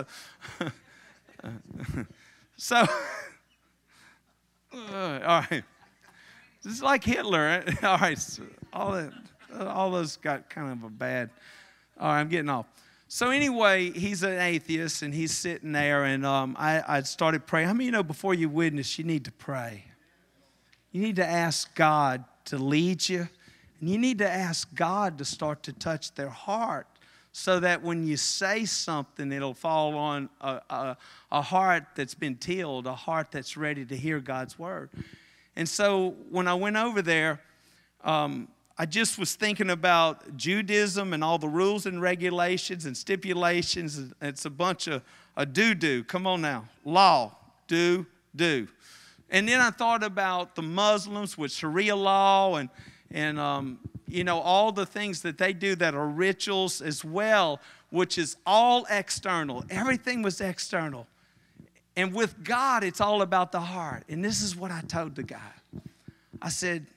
S1: all right. This is like Hitler. All right, so all those got kind of a bad, all right, I'm getting off. So anyway, he's an atheist, and he's sitting there, and I started praying. How many of you know before you witness, you need to pray? You need to ask God to lead you, and you need to ask God to start to touch their heart so that when you say something, it'll fall on a heart that's been tilled, a heart that's ready to hear God's word. And so when I went over there, I just was thinking about Judaism and all the rules and regulations and stipulations. It's a bunch of do-do. Come on now. Law, do. And then I thought about the Muslims with Sharia law and you know, all the things that they do that are rituals as well, which is all external. Everything was external. And with God, it's all about the heart. And this is what I told the guy. I said,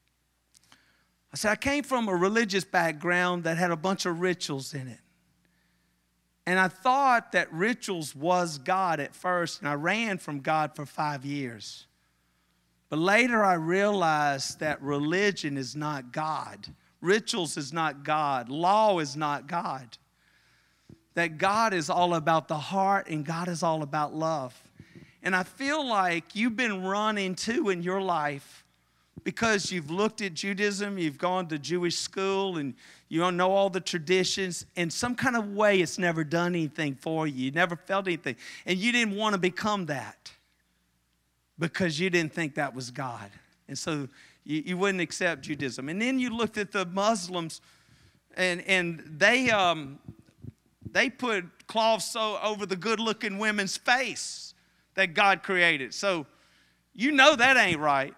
S1: I came from a religious background that had a bunch of rituals in it. And I thought that rituals was God at first, and I ran from God for 5 years. But later I realized that religion is not God. Rituals is not God. Law is not God. That God is all about the heart, and God is all about love. And I feel like you've been run into in your life because you've looked at Judaism, you've gone to Jewish school, and you don't know all the traditions. In some kind of way, it's never done anything for you. You never felt anything. And you didn't want to become that because you didn't think that was God. And so you wouldn't accept Judaism. And then you looked at the Muslims, and they put cloths so over the good-looking women's face that God created. So you know that ain't right.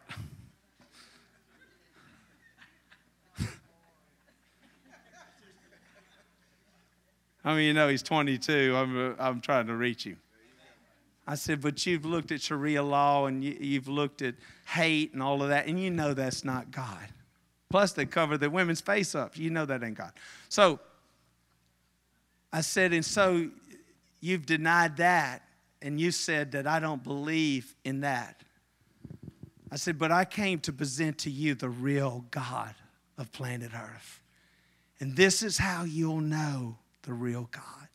S1: I mean, you know, he's 22. I'm trying to reach you. I said, but you've looked at Sharia law, and you've looked at hate and all of that, and you know that's not God. Plus, they cover the women's face up. You know that ain't God. So I said, and so you've denied that, and you said that I don't believe in that. I said, but I came to present to you the real God of planet Earth. And this is how you'll know the real God.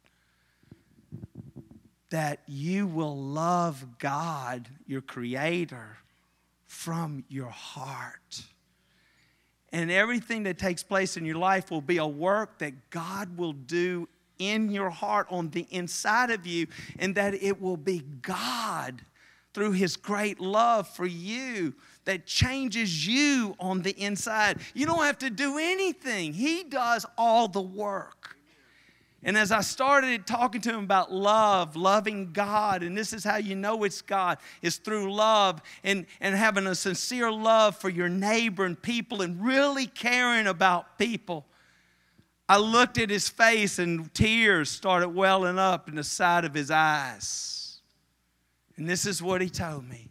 S1: That you will love God, your Creator, from your heart. And everything that takes place in your life will be a work that God will do in your heart on the inside of you, and that it will be God through His great love for you that changes you on the inside. You don't have to do anything. He does all the work. And as I started talking to him about love, loving God, and this is how you know it's God, is through love and having a sincere love for your neighbor and people and really caring about people. I looked at his face and tears started welling up in the side of his eyes. And this is what he told me.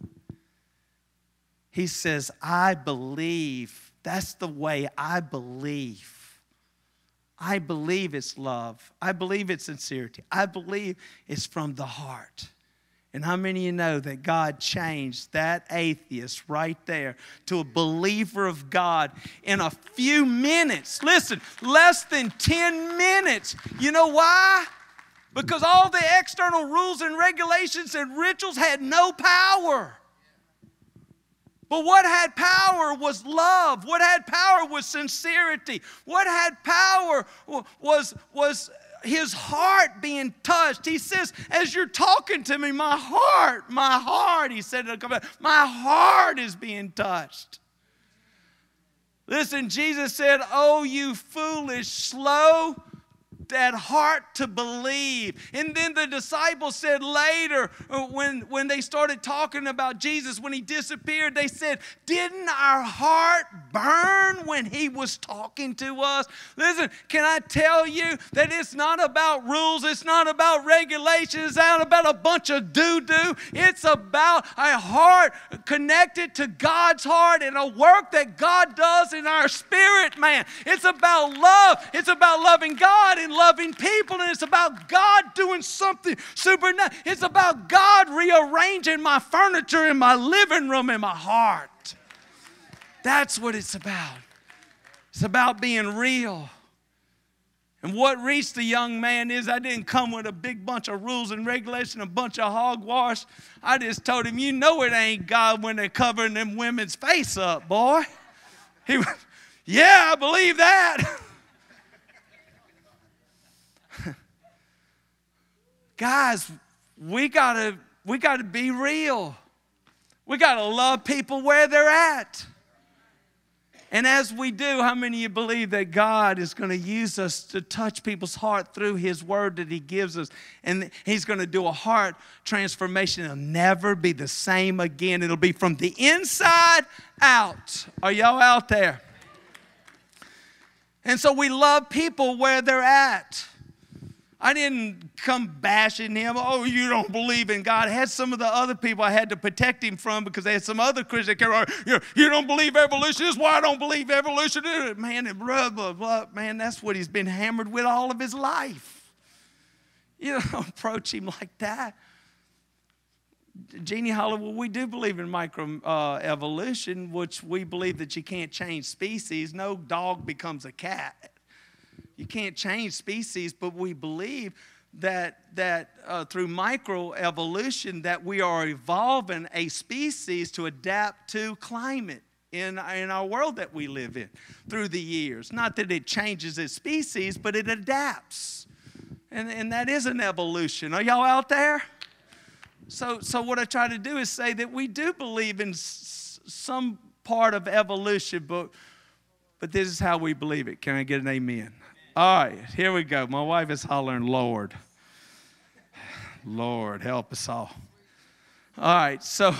S1: He says, I believe. That's the way I believe. I believe it's love. I believe it's sincerity. I believe it's from the heart. And how many of you know that God changed that atheist right there to a believer of God in a few minutes? Listen, less than 10 minutes. You know why? Because all the external rules and regulations and rituals had no power. But what had power was love. What had power was sincerity. What had power was his heart being touched. He says, as you're talking to me, my heart, he said, my heart is being touched. Listen, Jesus said, oh, you foolish, slow, that heart to believe. And then the disciples said later, when they started talking about Jesus, when he disappeared, they said, didn't our heart burn when he was talking to us? Listen, can I tell you that it's not about rules, it's not about regulations, it's not about a bunch of doo-doo. It's about a heart connected to God's heart and a work that God does in our spirit, man. It's about love. It's about loving God and loving people, and it's about God doing something supernatural. It's about God rearranging my furniture in my living room in my heart. That's what it's about. It's about being real. And what reached the young man is I didn't come with a big bunch of rules and regulations, a bunch of hogwash. I just told him, you know it ain't God when they're covering them women's face up, boy. He went, yeah, I believe that. Guys, we gotta be real. We gotta love people where they're at. And as we do, how many of you believe that God is going to use us to touch people's heart through his word that he gives us? And he's going to do a heart transformation. It'll never be the same again. It'll be from the inside out. Are y'all out there? And so we love people where they're at. I didn't come bashing him. Oh, you don't believe in God. I had some of the other people I had to protect him from because they had some other Christians that came around. You don't believe evolution. This is why I don't believe evolution. Man, and blah, blah, blah. Man, that's what he's been hammered with all of his life. You don't approach him like that. Jeannie hollered, well, we do believe in microevolution, which we believe that you can't change species. No dog becomes a cat. You can't change species, but we believe that through microevolution that we are evolving a species to adapt to climate in our world that we live in through the years. Not that it changes its species, but it adapts. And that is an evolution. Are y'all out there? So what I try to do is say that we do believe in some part of evolution, but this is how we believe it. Can I get an amen? All right, here we go. My wife is hollering, Lord. Lord, help us all. All right, so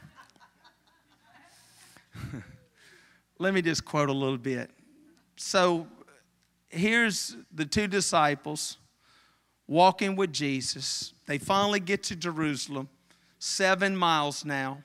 S1: let me just quote a little bit. So here's the two disciples walking with Jesus. They finally get to Jerusalem, 7 miles now.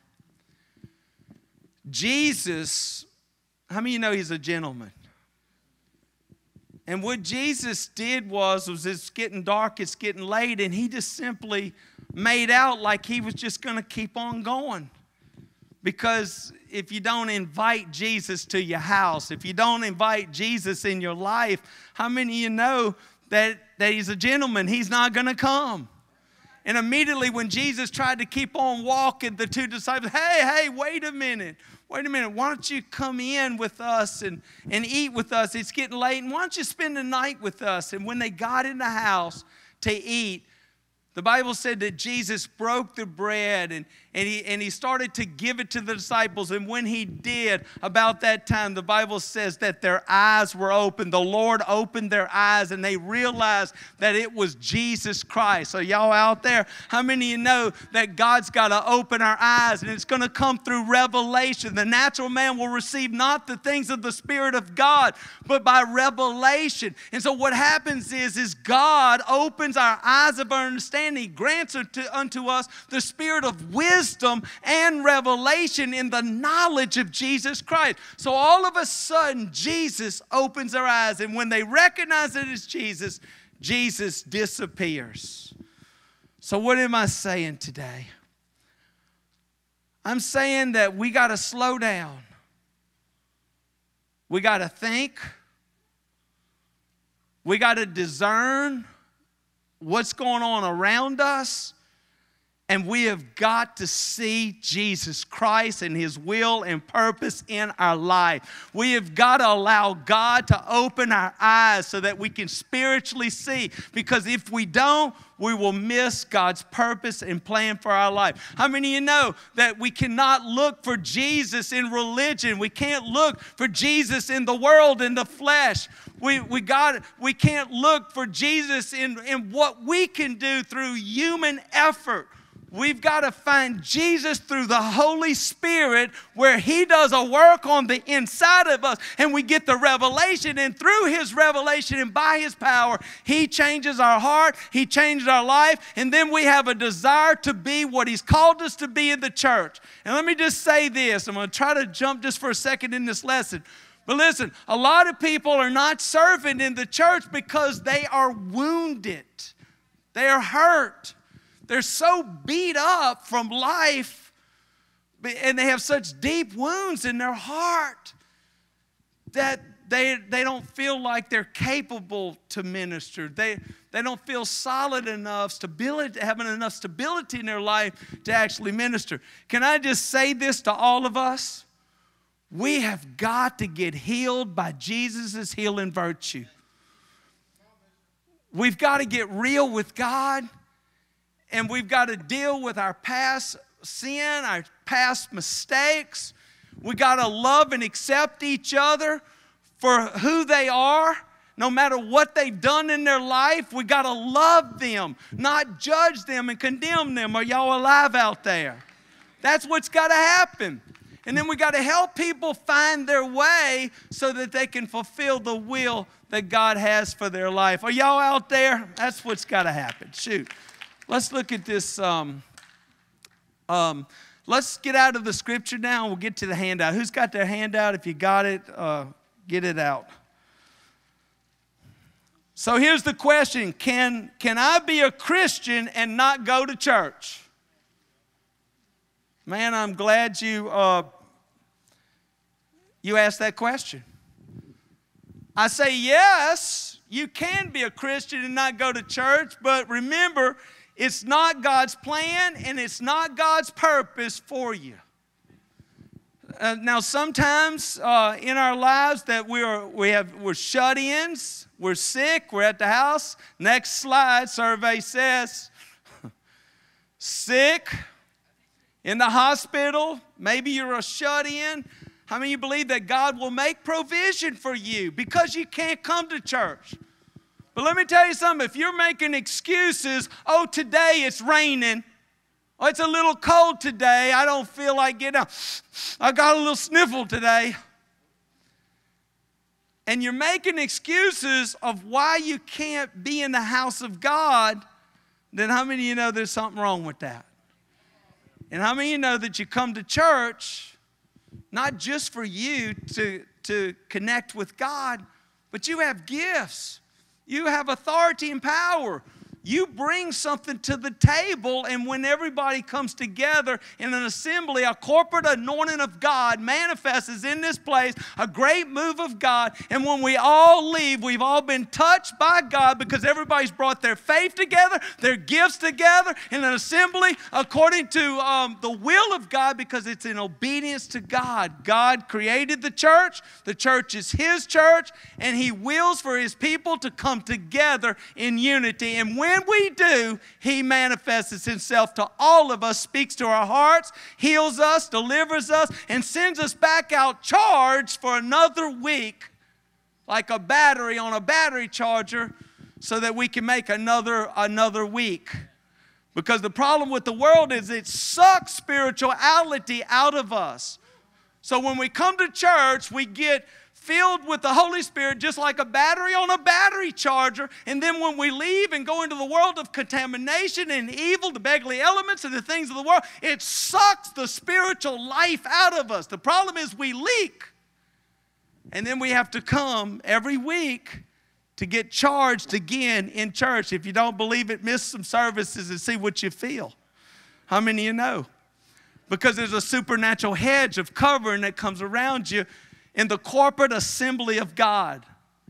S1: Jesus, how many of you know he's a gentleman? And what Jesus did was it's getting dark, it's getting late, and he just simply made out like he was just going to keep on going. Because if you don't invite Jesus to your house, if you don't invite Jesus in your life, how many of you know that he's a gentleman? He's not going to come. And immediately when Jesus tried to keep on walking, the two disciples, hey, wait a minute. Why don't you come in with us and eat with us? It's getting late, and why don't you spend the night with us? And when they got in the house to eat, the Bible said that Jesus broke the bread And he started to give it to the disciples. And when he did, about that time, the Bible says that their eyes were open. The Lord opened their eyes, and they realized that it was Jesus Christ. So y'all out there, how many of you know that God's got to open our eyes, and it's going to come through revelation? The natural man will receive not the things of the Spirit of God, but by revelation. And so what happens is God opens our eyes of our understanding. He grants unto us the spirit of wisdom and revelation in the knowledge of Jesus Christ. So all of a sudden, Jesus opens their eyes, and when they recognize it as Jesus, Jesus disappears. So what am I saying today? I'm saying that we got to slow down. We got to think. We got to discern what's going on around us. And we have got to see Jesus Christ and His will and purpose in our life. We have got to allow God to open our eyes so that we can spiritually see. Because if we don't, we will miss God's purpose and plan for our life. How many of you know that we cannot look for Jesus in religion? We can't look for Jesus in the world, in the flesh. We can't look for Jesus in what we can do through human effort. We've got to find Jesus through the Holy Spirit, where He does a work on the inside of us, and we get the revelation, and through His revelation and by His power, He changes our heart, He changes our life, and then we have a desire to be what He's called us to be in the church. And let me just say this. I'm going to try to jump just for a second in this lesson. But listen, a lot of people are not serving in the church because they are wounded. They are hurt. They're so beat up from life, and they have such deep wounds in their heart that they don't feel like they're capable to minister. They don't feel solid enough, having enough stability in their life to actually minister. Can I just say this to all of us? We have got to get healed by Jesus' healing virtue. We've got to get real with God. And we've got to deal with our past sin, our past mistakes. We've got to love and accept each other for who they are. No matter what they've done in their life, we've got to love them, not judge them and condemn them. Are y'all alive out there? That's what's got to happen. And then we got to help people find their way so that they can fulfill the will that God has for their life. Are y'all out there? That's what's got to happen. Shoot. Let's look at this. Let's get out of the scripture now, and we'll get to the handout. Who's got their handout? If you got it, get it out. So here's the question. Can I be a Christian and not go to church? Man, I'm glad you asked that question. I say yes, you can be a Christian and not go to church, but remember, it's not God's plan and it's not God's purpose for you. Now, sometimes in our lives that we're shut-ins, we're sick, we're at the house. Next slide, survey says, sick, in the hospital, maybe you're a shut-in. How many of you believe that God will make provision for you because you can't come to church? But let me tell you something. If you're making excuses, oh, today it's raining. Oh, it's a little cold today. I don't feel like getting out. I got a little sniffle today. And you're making excuses of why you can't be in the house of God, then how many of you know there's something wrong with that? And how many of you know that you come to church not just for you to connect with God, but you have gifts. You have authority and power. You bring something to the table, and when everybody comes together in an assembly, a corporate anointing of God manifests in this place, a great move of God. And when we all leave, we've all been touched by God because everybody's brought their faith together, their gifts together in an assembly according to the will of God, because it's in obedience to God. God created the church. The church is His church, and He wills for His people to come together in unity. And when when we do, He manifests Himself to all of us, speaks to our hearts, heals us, delivers us, and sends us back out charged for another week, like a battery on a battery charger, so that we can make another week. Because the problem with the world is it sucks spirituality out of us. So when we come to church, we get filled with the Holy Spirit just like a battery on a battery charger. And then when we leave and go into the world of contamination and evil, the beggarly elements and the things of the world, it sucks the spiritual life out of us. The problem is we leak. And then we have to come every week to get charged again in church. If you don't believe it, miss some services and see what you feel. How many of you know? Because there's a supernatural hedge of covering that comes around you in the corporate assembly of God.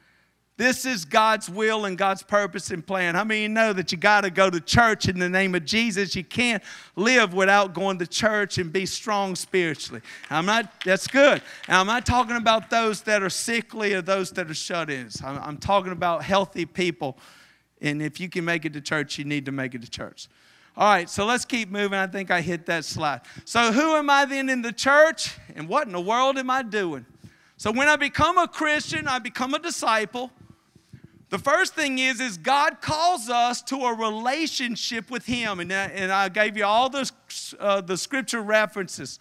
S1: This is God's will and God's purpose and plan. How many of you know that you got to go to church in the name of Jesus? You can't live without going to church and be strong spiritually. That's good. And I'm not talking about those that are sickly or those that are shut-ins. I'm talking about healthy people. And if you can make it to church, you need to make it to church. All right, so let's keep moving. I think I hit that slide. So who am I then in the church? And what in the world am I doing? So when I become a Christian, I become a disciple. The first thing is God calls us to a relationship with Him. And I gave you all the scripture references.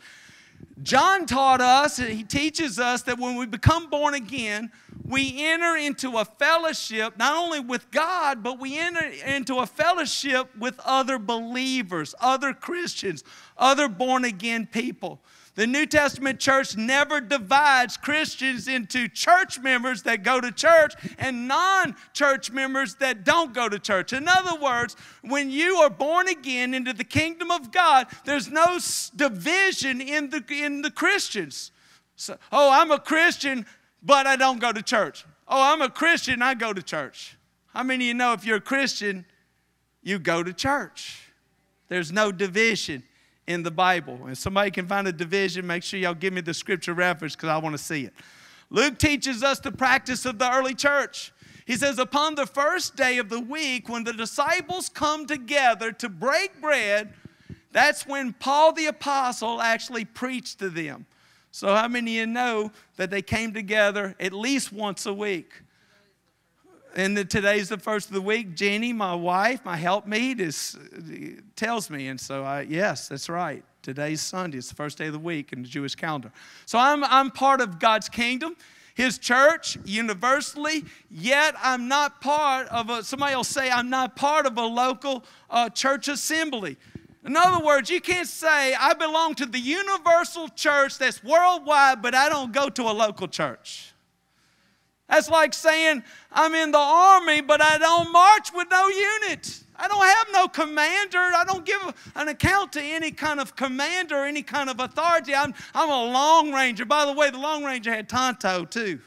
S1: John taught us, he teaches us that when we become born again, we enter into a fellowship, not only with God, but we enter into a fellowship with other believers, other Christians, other born-again people. The New Testament church never divides Christians into church members that go to church and non-church members that don't go to church. In other words, when you are born again into the kingdom of God, there's no division in the Christians. So, oh, I'm a Christian, but I don't go to church. Oh, I'm a Christian, I go to church. How many of you know if you're a Christian, you go to church? There's no division in the Bible. And somebody can find a division, make sure y'all give me the scripture reference because I want to see it. Luke teaches us the practice of the early church. He says, upon the first day of the week, when the disciples come together to break bread, that's when Paul the apostle actually preached to them. So how many of you know that they came together at least once a week? And today's the first of the week. Jenny, my wife, my helpmeet, tells me. And so, yes, that's right. Today's Sunday. It's the first day of the week in the Jewish calendar. So I'm part of God's kingdom, His church, universally, yet I'm not part of somebody will say, I'm not part of a local church assembly. In other words, you can't say, I belong to the universal church that's worldwide, but I don't go to a local church. That's like saying, I'm in the army, but I don't march with no unit. I don't have no commander. I don't give an account to any kind of commander or any kind of authority. I'm a long ranger. By the way, the long ranger had Tonto too.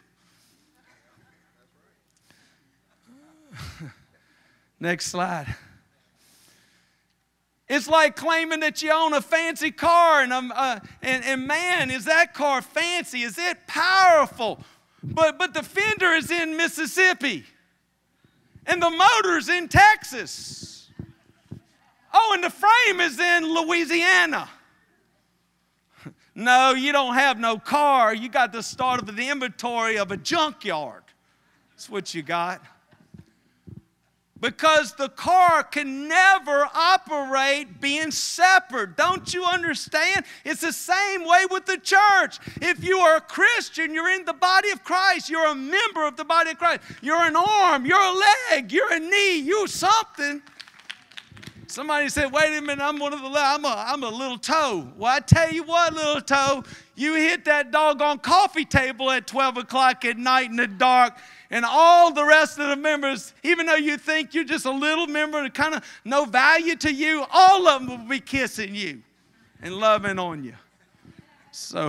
S1: Next slide. It's like claiming that you own a fancy car, and man, is that car fancy? Is it powerful? But the fender is in Mississippi, and the motor's in Texas. Oh, and the frame is in Louisiana. No, you don't have no car. You got the start of the inventory of a junkyard. That's what you got. Because the car can never operate being separate. Don't you understand? It's the same way with the church. If you are a Christian, you're in the body of Christ. You're a member of the body of Christ. You're an arm, you're a leg, you're a knee, you're something. Somebody said, wait a minute, I'm a little toe. Well, I tell you what, little toe, you hit that doggone coffee table at 12 o'clock at night in the dark, and all the rest of the members, even though you think you're just a little member and kind of no value to you, all of them will be kissing you and loving on you. So,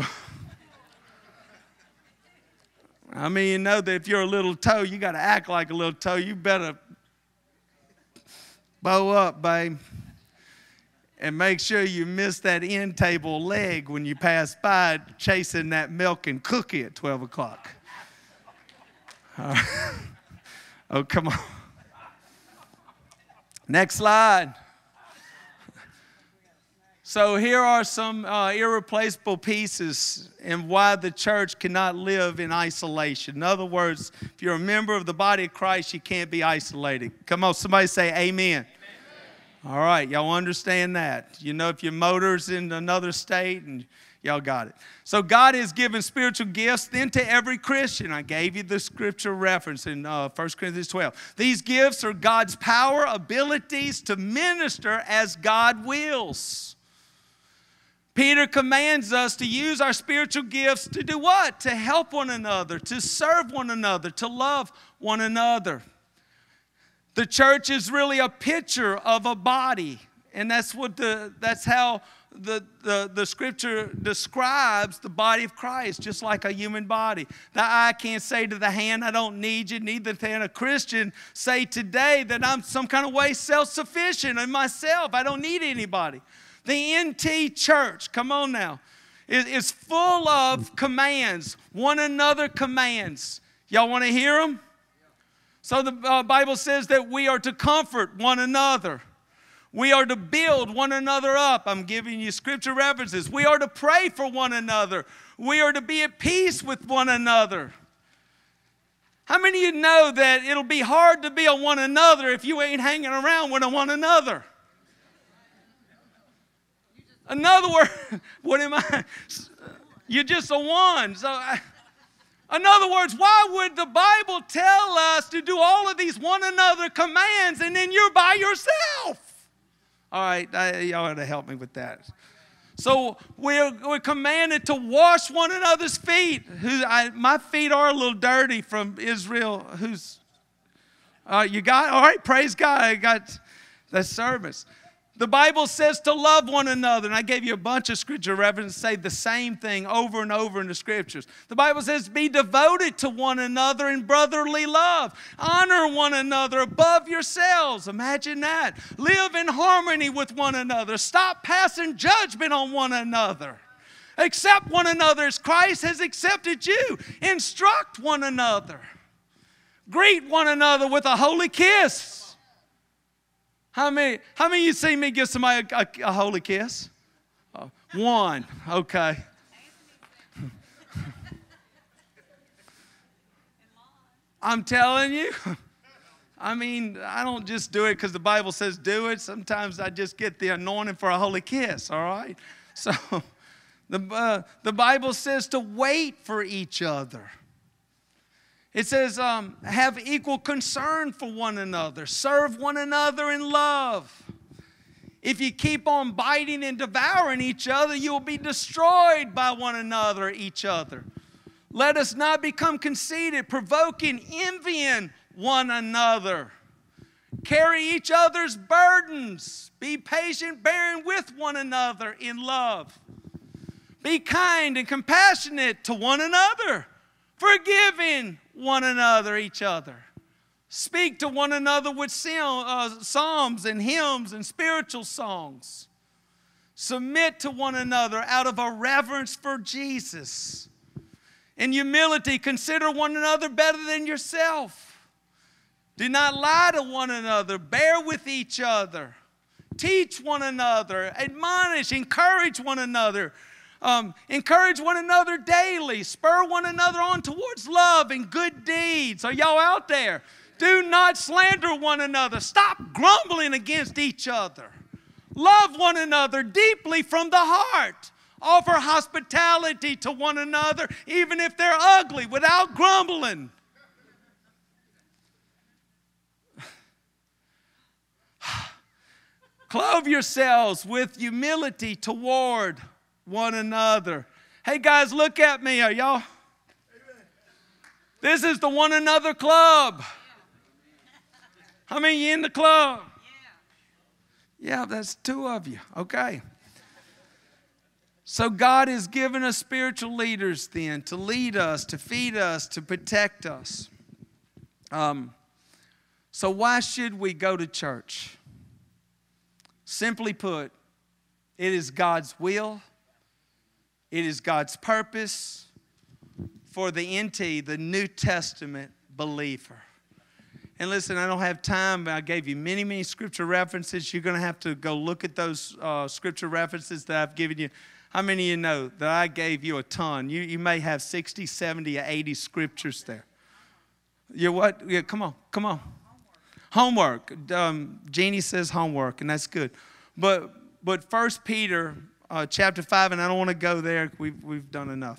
S1: I mean, you know that if you're a little toe, you got to act like a little toe. You better bow up, babe, and make sure you miss that end table leg when you pass by chasing that milk and cookie at 12 o'clock. Oh, come on. Next slide. So here are some irreplaceable pieces and why the church cannot live in isolation. In other words, if you're a member of the body of Christ, you can't be isolated. Come on, somebody say amen. All right, y'all understand that. You know, if your motor's in another state, and y'all got it. So God has given spiritual gifts then to every Christian. I gave you the scripture reference in 1 Corinthians 12. These gifts are God's power, abilities to minister as God wills. Peter commands us to use our spiritual gifts to do what? To help one another, to serve one another, to love one another. The church is really a picture of a body, and that's how the scripture describes the body of Christ, just like a human body. The eye can't say to the hand, I don't need you. Neither can a Christian say today that I'm some kind of way self-sufficient in myself. I don't need anybody. The NT church, come on now, is full of commands, one another commands. Y'all want to hear them? So the Bible says that we are to comfort one another. We are to build one another up. I'm giving you scripture references. We are to pray for one another. We are to be at peace with one another. How many of you know that it'll be hard to be a one another if you ain't hanging around with a one another? In other words, what am I? You're just a one. So in other words, why would the Bible tell us to do all of these one another commands and then you're by yourself? All right, y'all ought to help me with that. So we're commanded to wash one another's feet. My feet are a little dirty from Israel. You got? All right, praise God. I got that service. The Bible says to love one another, and I gave you a bunch of scripture references that say the same thing over and over in the scriptures. The Bible says be devoted to one another in brotherly love. Honor one another above yourselves. Imagine that. Live in harmony with one another. Stop passing judgment on one another. Accept one another as Christ has accepted you. Instruct one another. Greet one another with a holy kiss. How many of you seen me give somebody a holy kiss? One. Okay. I'm telling you. I mean, I don't just do it because the Bible says do it. Sometimes I just get the anointing for a holy kiss, all right? So the Bible says to wait for each other. It says, have equal concern for one another. Serve one another in love. If you keep on biting and devouring each other, you will be destroyed by one another, each other. Let us not become conceited, provoking, envying one another. Carry each other's burdens. Be patient, bearing with one another in love. Be kind and compassionate to one another, forgiving one another, each other. Speak to one another with psalms and hymns and spiritual songs. Submit to one another out of a reverence for Jesus. In humility, consider one another better than yourself. Do not lie to one another. Bear with each other. Teach one another. Admonish, encourage one another. Encourage one another daily. Spur one another on towards love and good deeds. Are y'all out there? Do not slander one another. Stop grumbling against each other. Love one another deeply from the heart. Offer hospitality to one another, even if they're ugly, without grumbling. Clothe yourselves with humility toward one another. Hey guys, look at me. Are y'all? This is the one another club. How many of you in the club? Yeah, that's two of you. Okay. So God has given us spiritual leaders then to lead us, to feed us, to protect us. So why should we go to church? Simply put, it is God's will. It is God's purpose for the NT, the New Testament believer. And listen, I don't have time, but I gave you many, many scripture references. You're going to have to go look at those scripture references that I've given you. How many of you know that I gave you a ton? You may have 60, 70, or 80 scriptures there. You what? Yeah, come on. Homework. Jeannie says homework, and that's good. But 1 Peter chapter 5, and I don't want to go there. We've done enough.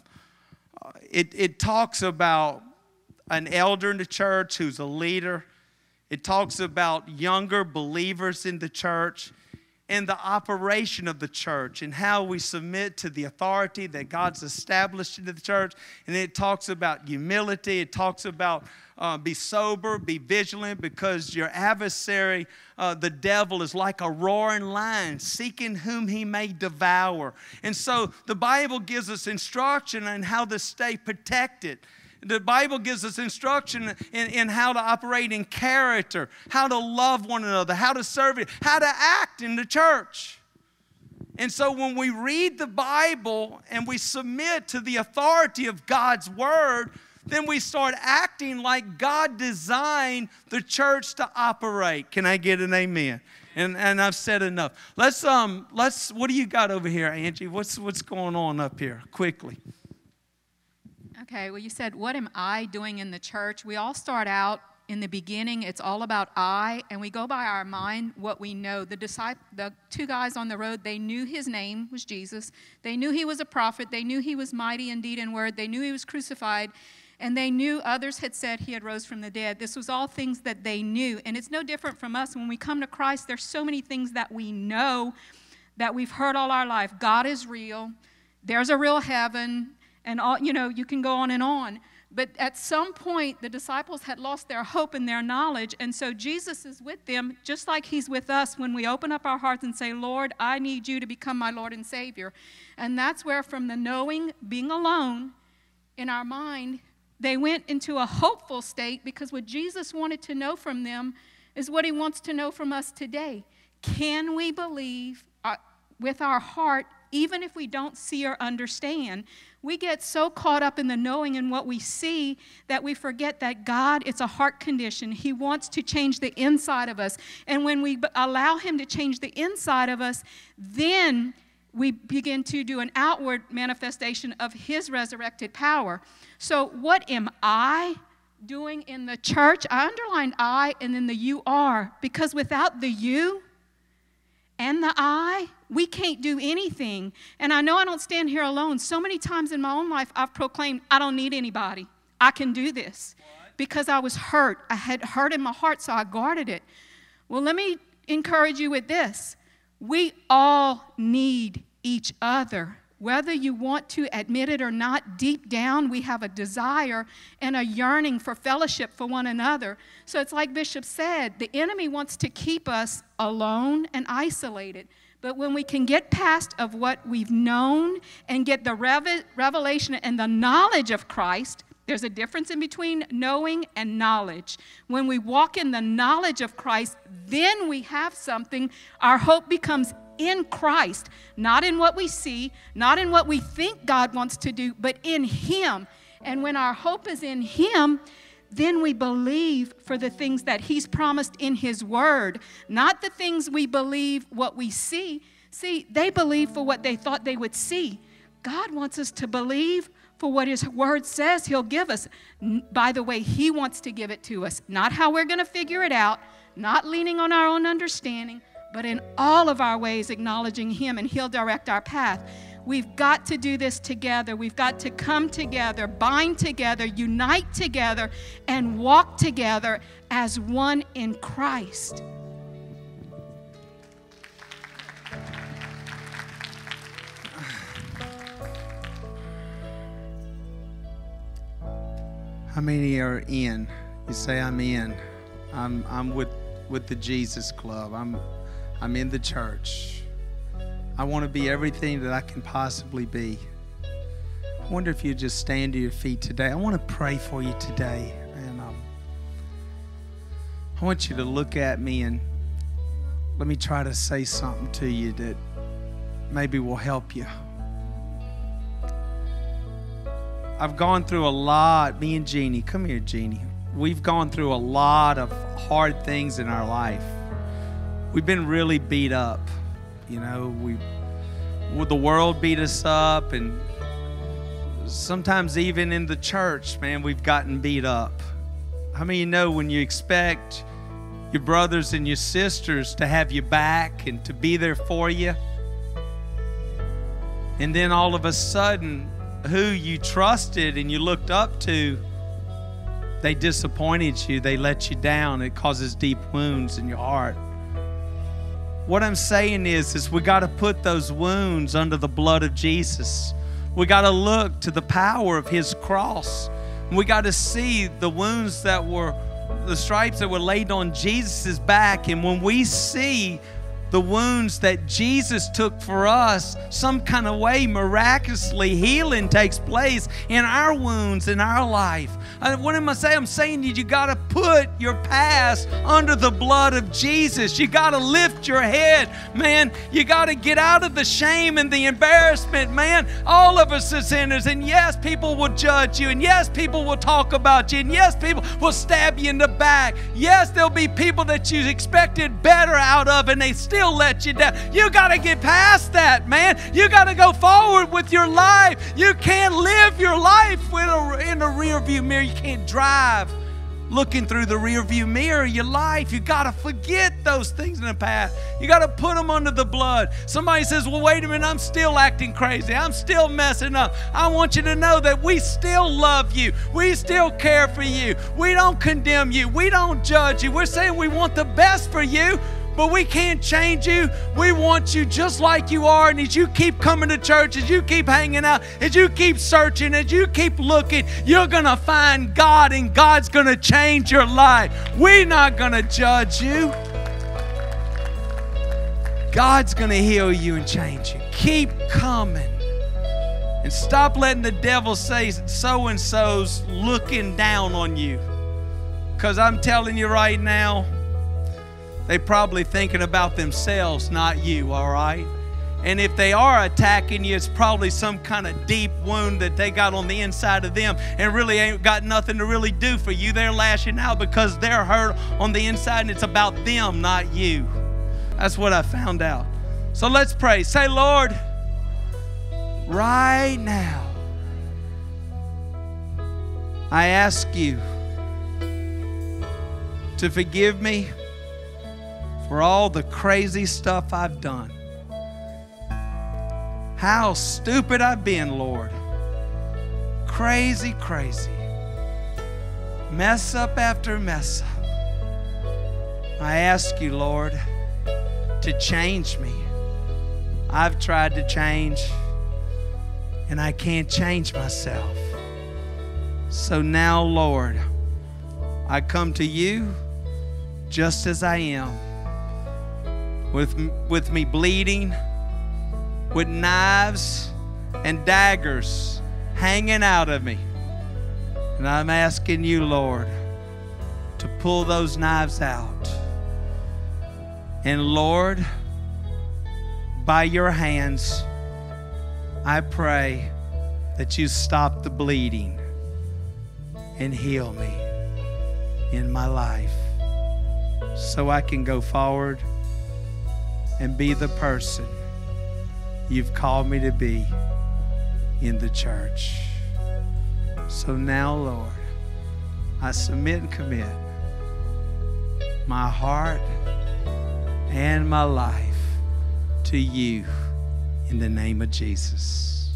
S1: It talks about an elder in the church who's a leader. It talks about younger believers in the church and the operation of the church and how we submit to the authority that God's established in the church. And it talks about humility. It talks about be sober, be vigilant, because your adversary, the devil, is like a roaring lion, seeking whom he may devour. And so the Bible gives us instruction on how to stay protected. The Bible gives us instruction in how to operate in character, how to love one another, how to serve it, how to act in the church. And so when we read the Bible and we submit to the authority of God's Word, then we start acting like God designed the church to operate. Can I get an amen? And I've said enough. Let's what do you got over here, Angie? What's going on up here? Quickly.
S11: Okay, well, you said, what am I doing in the church? We all start out in the beginning, it's all about I, and we go by our mind what we know. The two guys on the road, they knew his name was Jesus. They knew he was a prophet. They knew he was mighty in deed and word. They knew he was crucified. And they knew others had said he had rose from the dead. This was all things that they knew. And it's no different from us. When we come to Christ, there's so many things that we know that we've heard all our life. God is real. There's a real heaven. And all, you can go on and on. But at some point, the disciples had lost their hope and their knowledge. And so Jesus is with them, just like he's with us when we open up our hearts and say, Lord, I need you to become my Lord and Savior. And that's where, from the knowing, being alone in our mind, they went into a hopeful state, because what Jesus wanted to know from them is what he wants to know from us today. Can we believe with our heart, even if we don't see or understand? We get so caught up in the knowing and what we see that we forget that God, it's a heart condition. He wants to change the inside of us. And when we allow him to change the inside of us, then we begin to do an outward manifestation of his resurrected power. So what am I doing in the church? I underlined I and then the you are, because without the you and the I, we can't do anything. And I know I don't stand here alone. So many times in my own life, I've proclaimed, I don't need anybody. I can do this. Because I was hurt. I had hurt in my heart, so I guarded it. Well, let me encourage you with this. We all need each other. Whether you want to admit it or not, deep down we have a desire and a yearning for fellowship for one another. So it's like Bishop said, the enemy wants to keep us alone and isolated. But when we can get past of what we've known and get the revelation and the knowledge of Christ, there's a difference in between knowing and knowledge. When we walk in the knowledge of Christ, then we have something. Our hope becomes in Christ, not in what we see, not in what we think God wants to do, but in him. And when our hope is in him, then we believe for the things that he's promised in his word, not the things we believe what we see. See, they believe for what they thought they would see. God wants us to believe for what his word says he'll give us. By the way, he wants to give it to us, not how we're going to figure it out, not leaning on our own understanding, but in all of our ways acknowledging him, and he'll direct our path. We've got to do this together. We've got to come together, bind together, unite together, and walk together as one in Christ.
S1: How many are in? You say, I'm in. I'm with the Jesus Club. I'm in the church. I want to be everything that I can possibly be. I wonder if you just stand to your feet today. I want to pray for you today. And I want you to look at me and let me try to say something to you that maybe will help you. I've gone through a lot. Me and Jeannie. Come here, Jeannie. we've gone through a lot of hard things in our life. We've been really beat up. You know, the world beat us up, and sometimes even in the church, man, we've gotten beat up. How many of you know when you expect your brothers and your sisters to have you back and to be there for you, and then all of a sudden, who you trusted and you looked up to, they disappointed you, they let you down. It causes deep wounds in your heart. What I'm saying is we got to put those wounds under the blood of Jesus. We got to look to the power of His cross. We got to see the wounds that were, the stripes that were laid on Jesus' back. And when we see the wounds that Jesus took for us, some kind of way, miraculously, healing takes place in our wounds, in our life. What am I saying? I'm saying you got to put your past under the blood of Jesus. You got to lift your head, man. You got to get out of the shame and the embarrassment, man. All of us are sinners, and yes, people will judge you, and yes, people will talk about you, and yes, people will stab you in the back. Yes, there'll be people that you expected better out of, and they still let you down. You got to get past that, man. You got to go forward with your life. You can't live your life in a rear view mirror. You can't drive looking through the rear view mirror of your life. You got to forget those things in the past. You got to put them under the blood. Somebody says, well, wait a minute, I'm still acting crazy. I'm still messing up. I want you to know that we still love you. We still care for you. We don't condemn you. We don't judge you. We're saying we want the best for you, but we can't change you. We want you just like you are. And as you keep coming to church, as you keep hanging out, as you keep searching, as you keep looking, you're going to find God, and God's going to change your life. We're not going to judge you. God's going to heal you and change you. Keep coming. And stop letting the devil say so-and-so's looking down on you. Because I'm telling you right now, they're probably thinking about themselves, not you, all right? And if they are attacking you, it's probably some kind of deep wound that they got on the inside of them and really ain't got nothing to really do for you. They're lashing out because they're hurt on the inside, and it's about them, not you. That's what I found out. So let's pray. Say, Lord, right now, I ask you to forgive me for all the crazy stuff I've done. How stupid I've been, Lord. Crazy, crazy. Mess up after mess up. I ask you, Lord, to change me. I've tried to change, and I can't change myself. So now, Lord, I come to you just as I am. With me bleeding, with knives and daggers hanging out of me. And I'm asking you, Lord, to pull those knives out. And Lord, by your hands, I pray that you stop the bleeding and heal me in my life so I can go forward and be the person you've called me to be in the church. So now, Lord, I submit and commit my heart and my life to you in the name of Jesus.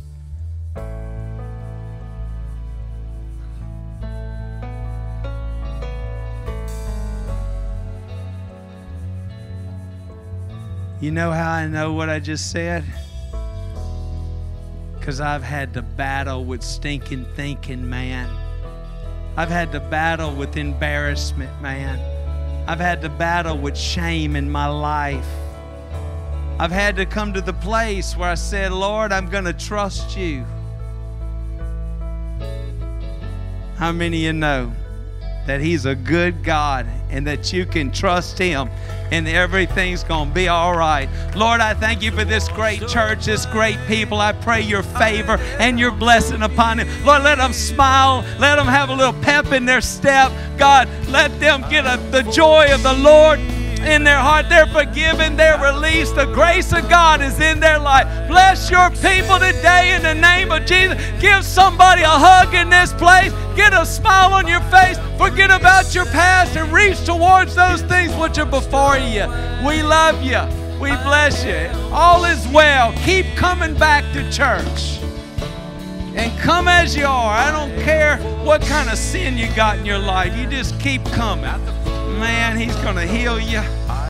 S1: You know how I know what I just said? Because I've had to battle with stinking thinking, man. I've had to battle with embarrassment, man. I've had to battle with shame in my life. I've had to come to the place where I said, Lord, I'm going to trust you. How many of you know that He's a good God and that you can trust Him and everything's going to be all right. Lord, I thank you for this great church, this great people. I pray your favor and your blessing upon them. Lord, let them smile. Let them have a little pep in their step. God, let them get the joy of the Lord in their heart. They're forgiven. They're released. The grace of God is in their life. Bless your people today in the name of Jesus. Give somebody a hug in this place. Get a smile on your face. Forget about your past and reach towards those things which are before you. We love you. We bless you. All is well. Keep coming back to church. And come as you are. I don't care what kind of sin you got in your life. You just keep coming. Man, He's going to heal you.